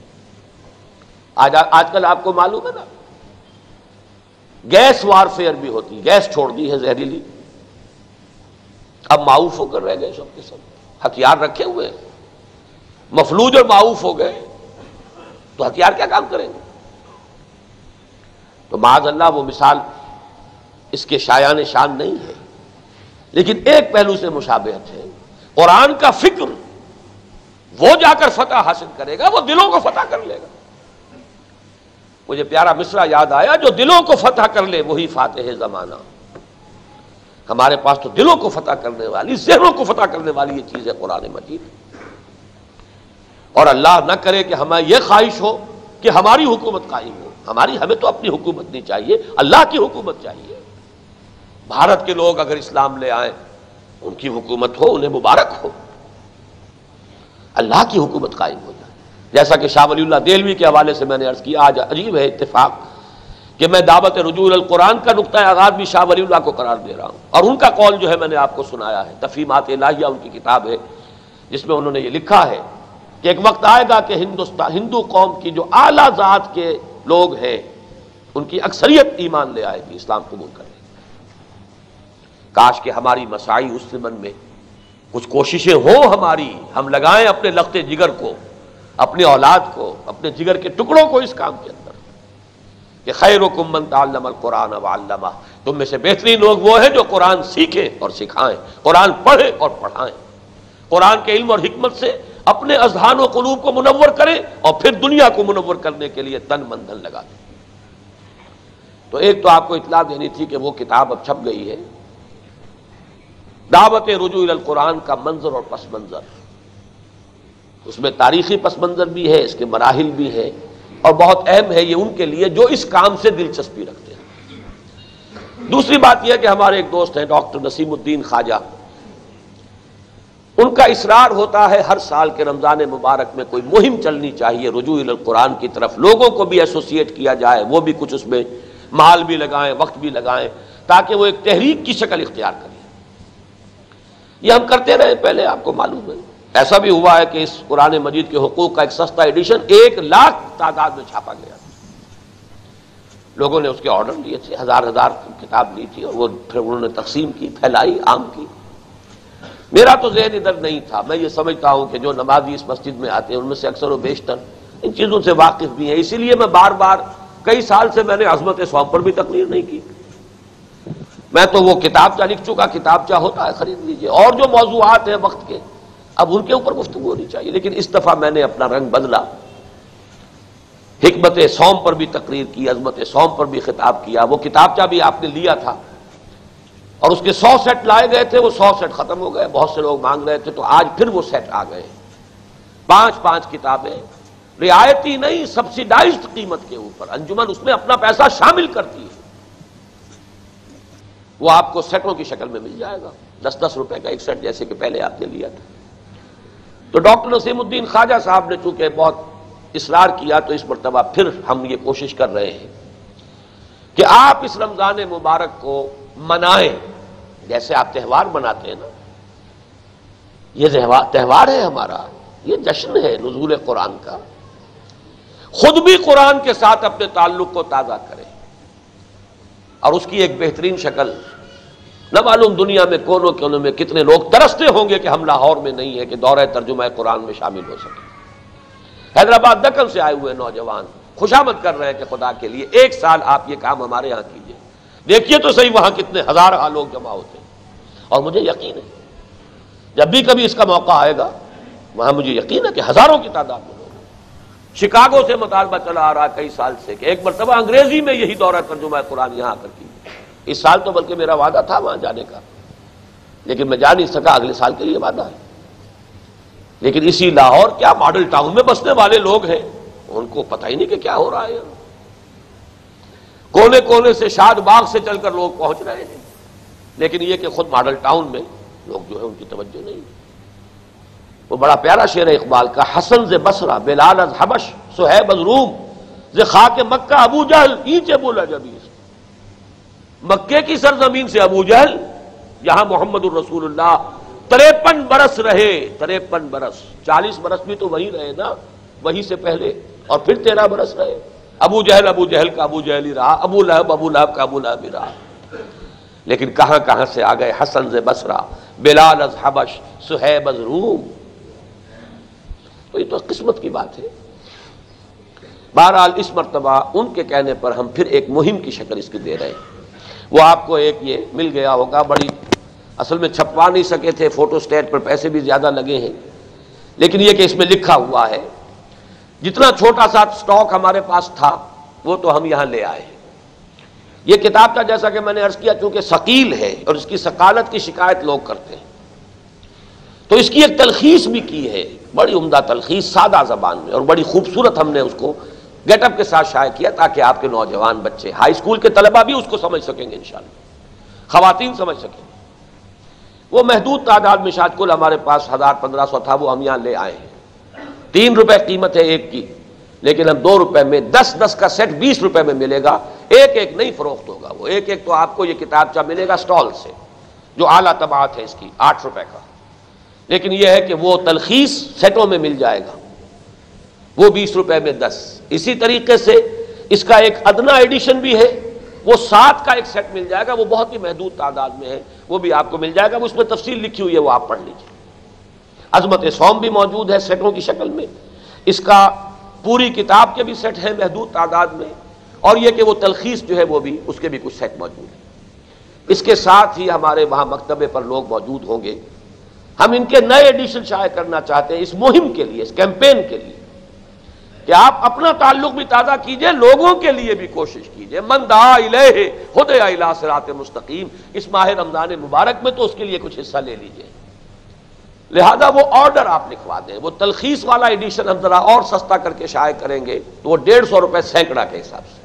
آج کل آپ کو معلوم ہے نا، گیس وارفیئر بھی ہوتی، گیس چھوڑ دی ہے زہریلی. اب معاوف ہو کر رہ گئے سب کے سب، ہتھیار رکھے ہوئے ہیں، مفلوج اور معاوف ہو گئے تو ہتھیار کیا کام کریں گے؟ تو معاذ اللہ وہ مثال اس کے شایان شان نہیں ہے. لیکن ایک پہلو سے مشابہت ہے. قرآن کا فکر وہ جا کر فتح حاصل کرے گا، وہ دلوں کو فتح کر لے گا. مجھے پیارا مصرع یاد آیا، جو دلوں کو فتح کر لے وہی فاتح زمانہ. ہمارے پاس تو دلوں کو فتح کرنے والی، ذہنوں کو فتح کرنے والی یہ چیز ہے قرآن مجید. اور اللہ نہ کرے کہ ہمیں یہ خواہش ہو کہ ہماری حکومت قائم ہو. ہمیں تو اپنی حکومت نہیں چاہیے، اللہ کی حکومت چاہیے. بھارت کے لوگ اگر اسلام لے آئیں، ان کی حکومت ہو، انہیں مبارک ہو. اللہ کی حکومت قائم ہو جائے. جیسا کہ شاہ ولی اللہ دہلوی کے حوالے سے میں نے عرض کیا، آج عجیب ہے اتفاق کہ میں دعوت رجوع القرآن کا نقطۂ آغاز بھی شاہ ولی اللہ کو قرار دے رہا ہوں. اور ان کا قول جو ہے میں نے آپ کو سنایا ہے، تفہیمات الہیہ ان کی کتاب ہے، جس میں انہوں نے یہ لکھا ہے کہ ایک وقت آئے گا کہ ہندو قوم کی جو اعلیٰ ذات کے لوگ ہیں ان کی اکثریت ایمان لے آئے گی، اسلام قبول کرے گی. کاش کہ ہماری مساعی اس زمن میں کچھ کوششیں ہوں ہماری، ہم لگائیں اپنے لخت جگر کو، اپنے اولاد کو، اپنے جگر کے ٹکڑوں کو اس کام کے اندر کہ خیرکم من تعلم القرآن وعلمہ. تم میں سے بہترین لوگ وہ ہیں جو قرآن سیکھیں اور سکھائیں، قرآن پڑھیں اور پڑھائیں، قرآن کے علم اور حکمت سے اپنے اذہان و قلوب کو منور کریں اور پھر دنیا کو منور کرنے کے لیے تن من دھن لگا دیں. تو ایک تو آپ کو اطلاع دینی تھی کہ وہ کتاب اب چھپ گئی ہے، دعوت رجوع الی القرآن کا منظر اور پس منظر. اس میں تاریخی پس منظر بھی ہے، اس کے مراحل بھی ہیں، اور بہت اہم ہے یہ ان کے لیے جو اس کام سے دلچسپی رکھتے ہیں. دوسری بات یہ ہے کہ ہمارے ایک دوست ہیں ڈاکٹر نسیم الدین خواجہ، ان کا اصرار ہوتا ہے ہر سال کے رمضان مبارک میں کوئی مہم چلنی چاہیے رجوع الی القرآن کی طرف، لوگوں کو بھی ایسوسیٹ کیا جائے، وہ بھی کچھ اس میں مال بھی لگائیں، وقت بھی لگائیں، تاکہ وہ ایک تحریک کی شکل اختیار کریں. یہ ہم کرتے رہے پہلے، آپ کو معلوم ہے. ایسا بھی ہوا ہے کہ اس قرآن مجید کے حقوق کا ایک سستا ایڈیشن 1,00,000 تعداد میں چھاپا گیا. لوگوں نے اس کے آرڈر لیے تھے، ہزار کتاب لی تھی، اور وہ پھر انہوں نے تقسیم کی، پھیلائی، عام کی. میرا تو ذہن ادھر نہیں تھا. میں یہ سمجھتا ہوں کہ جو نمازی اس مسجد میں آتے ہیں ان میں سے اکثر و بیشتر ان چیزوں سے واقف بھی ہیں. اسی لیے میں بار بار کئی سال سے میں نے عظمت صوم پر بھی تقریر نہیں کی. میں تو وہ کتابچہ لکھ چکا، کتابچہ ہوتا ہے خرید لیجئے، اور جو موضوعات ہیں وقت کے اب ان کے اوپر گفتگو ہونی چاہیے. لیکن اس دفعہ میں نے اپنا رنگ بدلا، حکمت صوم پر بھی تقریر کی، عظمت صوم پر بھی خطاب کیا. وہ کتابچہ بھی آپ نے لیا تھا، اور اس کے 100 سیٹ لائے گئے تھے، وہ 100 سیٹ ختم ہو گئے، بہت سے لوگ مانگ رہے تھے، تو آج پھر وہ سیٹ آ گئے، 5 کتابیں رعایتی نہیں سبسیڈائزڈ قیمت کے اوپر، انجمن اس میں اپنا پیسہ شامل کرتی ہے، وہ آپ کو سیٹوں کی شکل میں مل جائے گا، 10 روپے کا ایک سیٹ جیسے کہ پہلے آپ نے لیا تھا۔ تو ڈاکٹر نسیم الدین خواجہ صاحب نے چونکہ بہت اصرار کیا، تو اس مرتبہ پھر ہم یہ کوشش کر رہے ہیں کہ آپ اس رمضان مبارک کو منائیں، جیسے آپ تہوار مناتے ہیں نا، یہ تہوار ہے ہمارا، یہ جشن ہے نزول قرآن کا، خود بھی قرآن کے ساتھ اپنے تعلق کو تازہ کریں، اور اس کی ایک بہترین شکل نہ معلوم دنیا میں کونوں کونوں میں کتنے لوگ ترستے ہوں گے کہ ہم لاہور میں نہیں ہے کہ دورہ ترجمہ قرآن میں شامل ہو سکے۔ حیدرآباد دکن سے آئے ہوئے نوجوان خوشامد کر رہے ہیں کہ خدا کے لیے 1 سال آپ یہ کام ہمارے یہاں کیجئے، دیکھیے تو صحیح وہاں کتنے ہزارہ لوگ جمع ہوتے ہیں، اور مجھے یقین ہے جب بھی کبھی اس کا موقع آئے گا وہاں مجھے یقین ہے کہ ہزاروں کی تعداد میں لوگ ہیں۔ شکاگو سے مطالبہ چلا آ رہا کئی سال سے کہ ایک مرتبہ انگریزی میں یہی دورہ ترجمہ قرآن یہاں کر کیجیے، اس سال تو بلکہ میرا وعدہ تھا وہاں جانے کا، لیکن میں جا نہیں سکا، اگلے سال کے لیے وعدہ ہے۔ لیکن اسی لاہور کیا ماڈل ٹاؤن میں بسنے والے لوگ ہیں، ان کو پتہ ہی نہیں کہ کیا ہو رہا ہے، کونے کونے سے شاد باغ سے چل کر لوگ پہنچ رہے ہیں، لیکن یہ کہ خود ماڈل ٹاؤن میں لوگ جو ہے ان کی توجہ نہیں۔ وہ بڑا پیارا شعر ہے اقبال کا، حسن ز بصرہ بلال از حبش صہیب از روم ز خاک مکہ ابو جہل اینچے بولا جبیر۔ مکے کی سرزمین سے ابو جہل، یہاں محمد الرسول اللہ 53 برس رہے، 53 برس، 40 برس بھی تو وہی رہے نا، وہی سے پہلے، اور پھر 13 برس رہے۔ ابو جہل کا ابو جہل ہی رہا، ابو لہب کا ابو لہب ہی رہا، لیکن کہاں کہاں سے آ گئے، حسن ز بصرہ بلال از حبش صہیب از روم۔ تو یہ تو قسمت کی بات ہے۔ بہرحال اس مرتبہ ان کے کہنے پر ہم پھر ایک مہم کی شکل اس کی دے رہے ہیں، وہ آپ کو ایک یہ مل گیا ہوگا، بڑی اصل میں چھپوا نہیں سکے تھے، فوٹو سٹیٹ پر پیسے بھی زیادہ لگے ہیں، لیکن یہ کہ اس میں لکھا ہوا ہے، جتنا چھوٹا سا سٹاک ہمارے پاس تھا وہ تو ہم یہاں لے آئے ہیں۔ یہ کتاب کا جیسا کہ میں نے عرض کیا چونکہ ثقیل ہے اور اس کی ثقالت کی شکایت لوگ کرتے ہیں، تو اس کی ایک تلخیص بھی کی ہے، بڑی عمدہ تلخیص سادہ زبان میں، اور بڑی خوبصورت ہم نے اس کو گیٹ اپ کے ساتھ شائع کیا تاکہ آپ کے نوجوان بچے، ہائی اسکول کے طلبہ بھی اس کو سمجھ سکیں گے، انشاءاللہ خواتین سمجھ سکیں گے۔ وہ محدود تعداد میں، شاید کل ہمارے پاس 1500 تھا، وہ ہم یہاں لے آئے ہیں۔ 3 روپے قیمت ہے ایک کی، لیکن ہم 2 روپے میں 10 کا سیٹ 20 روپے میں ملے گا، ایک نہیں فروخت ہوگا، وہ ایک تو آپ کو یہ کتابچہ ملے گا سٹال سے، جو اعلیٰ طباعت ہے اس کی 8 روپے کا، لیکن یہ ہے کہ وہ تلخیص سیٹوں میں مل جائے گا، وہ 20 روپے میں 10۔ اسی طریقے سے اس کا ایک ادنا ایڈیشن بھی ہے، وہ 7 کا ایک سیٹ مل جائے گا، وہ بہت ہی محدود تعداد میں ہے، وہ بھی آپ کو مل جائے گا، اس میں تفصیل لکھی ہوئی ہے، وہ آپ پڑھ لیجیے۔ عظمت صوم بھی موجود ہے سیٹوں کی شکل میں، اس کا پوری کتاب کے بھی سیٹ ہیں محدود تعداد میں، اور یہ کہ وہ تلخیص جو ہے وہ بھی، اس کے بھی کچھ سیٹ موجود ہیں۔ اس کے ساتھ ہی ہمارے وہاں مکتبے پر لوگ موجود ہوں گے، ہم ان کے نئے ایڈیشن شائع کرنا چاہتے ہیں اس مہم کے لیے، اس کیمپین کے لیے، کہ آپ اپنا تعلق بھی تازہ کیجئے، لوگوں کے لیے بھی کوشش کیجئے۔ من دعا الیہ ہدی الی صراط مستقیم، اس ماہ رمضان مبارک میں تو اس کے لیے کچھ حصہ لے لیجئے۔ لہذا وہ آرڈر آپ لکھوا دیں، وہ تلخیص والا ایڈیشن ہم ذرا اور سستا کر کے شائع کریں گے تو وہ 150 روپے سینکڑا کے حساب سے،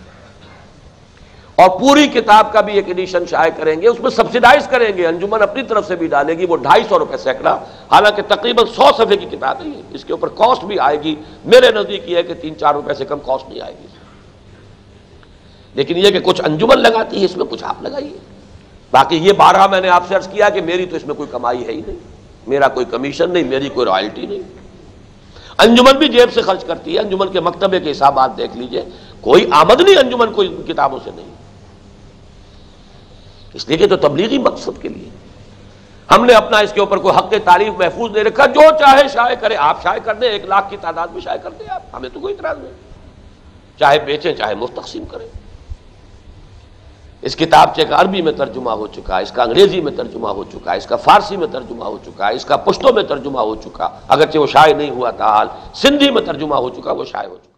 اور پوری کتاب کا بھی ایک ایڈیشن شائع کریں گے، اس میں سبسیڈائز کریں گے، انجمن اپنی طرف سے بھی ڈالے گی، وہ 250 روپے سینکڑا، حالانکہ تقریباً 100 صفحے کی کتاب ہے، اس کے اوپر کاسٹ بھی آئے گی، میرے نزدیک یہ ہے کہ 3-4 روپے سے کم کاسٹ نہیں آئے گی، لیکن یہ کہ کچھ انجمن لگاتی ہے، اس میں کچھ آپ لگائیے۔ باقی یہ 12 میں نے آپ سے عرض کیا کہ میری تو اس میں کوئی کمائی ہے ہی نہیں، میرا کوئی کمیشن نہیں، میری کوئی رائلٹی نہیں، انجمن بھی جیب سے خرچ کرتی ہے، انجمن کے مکتبے کے حسابات دیکھ لیجئے، کوئی آمدنی انجمن کو کتابوں سے نہیں، اس لیے کہ تو تبلیغی مقصد کے لیے ہم نے اپنا اس کے اوپر کوئی حق تعریف محفوظ نہیں رکھا، جو چاہے شائع کرے، آپ شائع کر دیں، 1 لاکھ کی تعداد میں شائع کر دیں، آپ، ہمیں تو کوئی اعتراض نہیں، چاہے بیچیں چاہے مفت تقسیم کریں۔ اس کتابچے کا عربی میں ترجمہ ہو چکا، اس کا انگریزی میں ترجمہ ہو چکا، اس کا فارسی میں ترجمہ ہو چکا، اس کا پشتو میں ترجمہ ہو چکا، اگرچہ وہ شائع نہیں ہوا تھا، حال سندھی میں ترجمہ ہو چکا، وہ شائع ہو چکا۔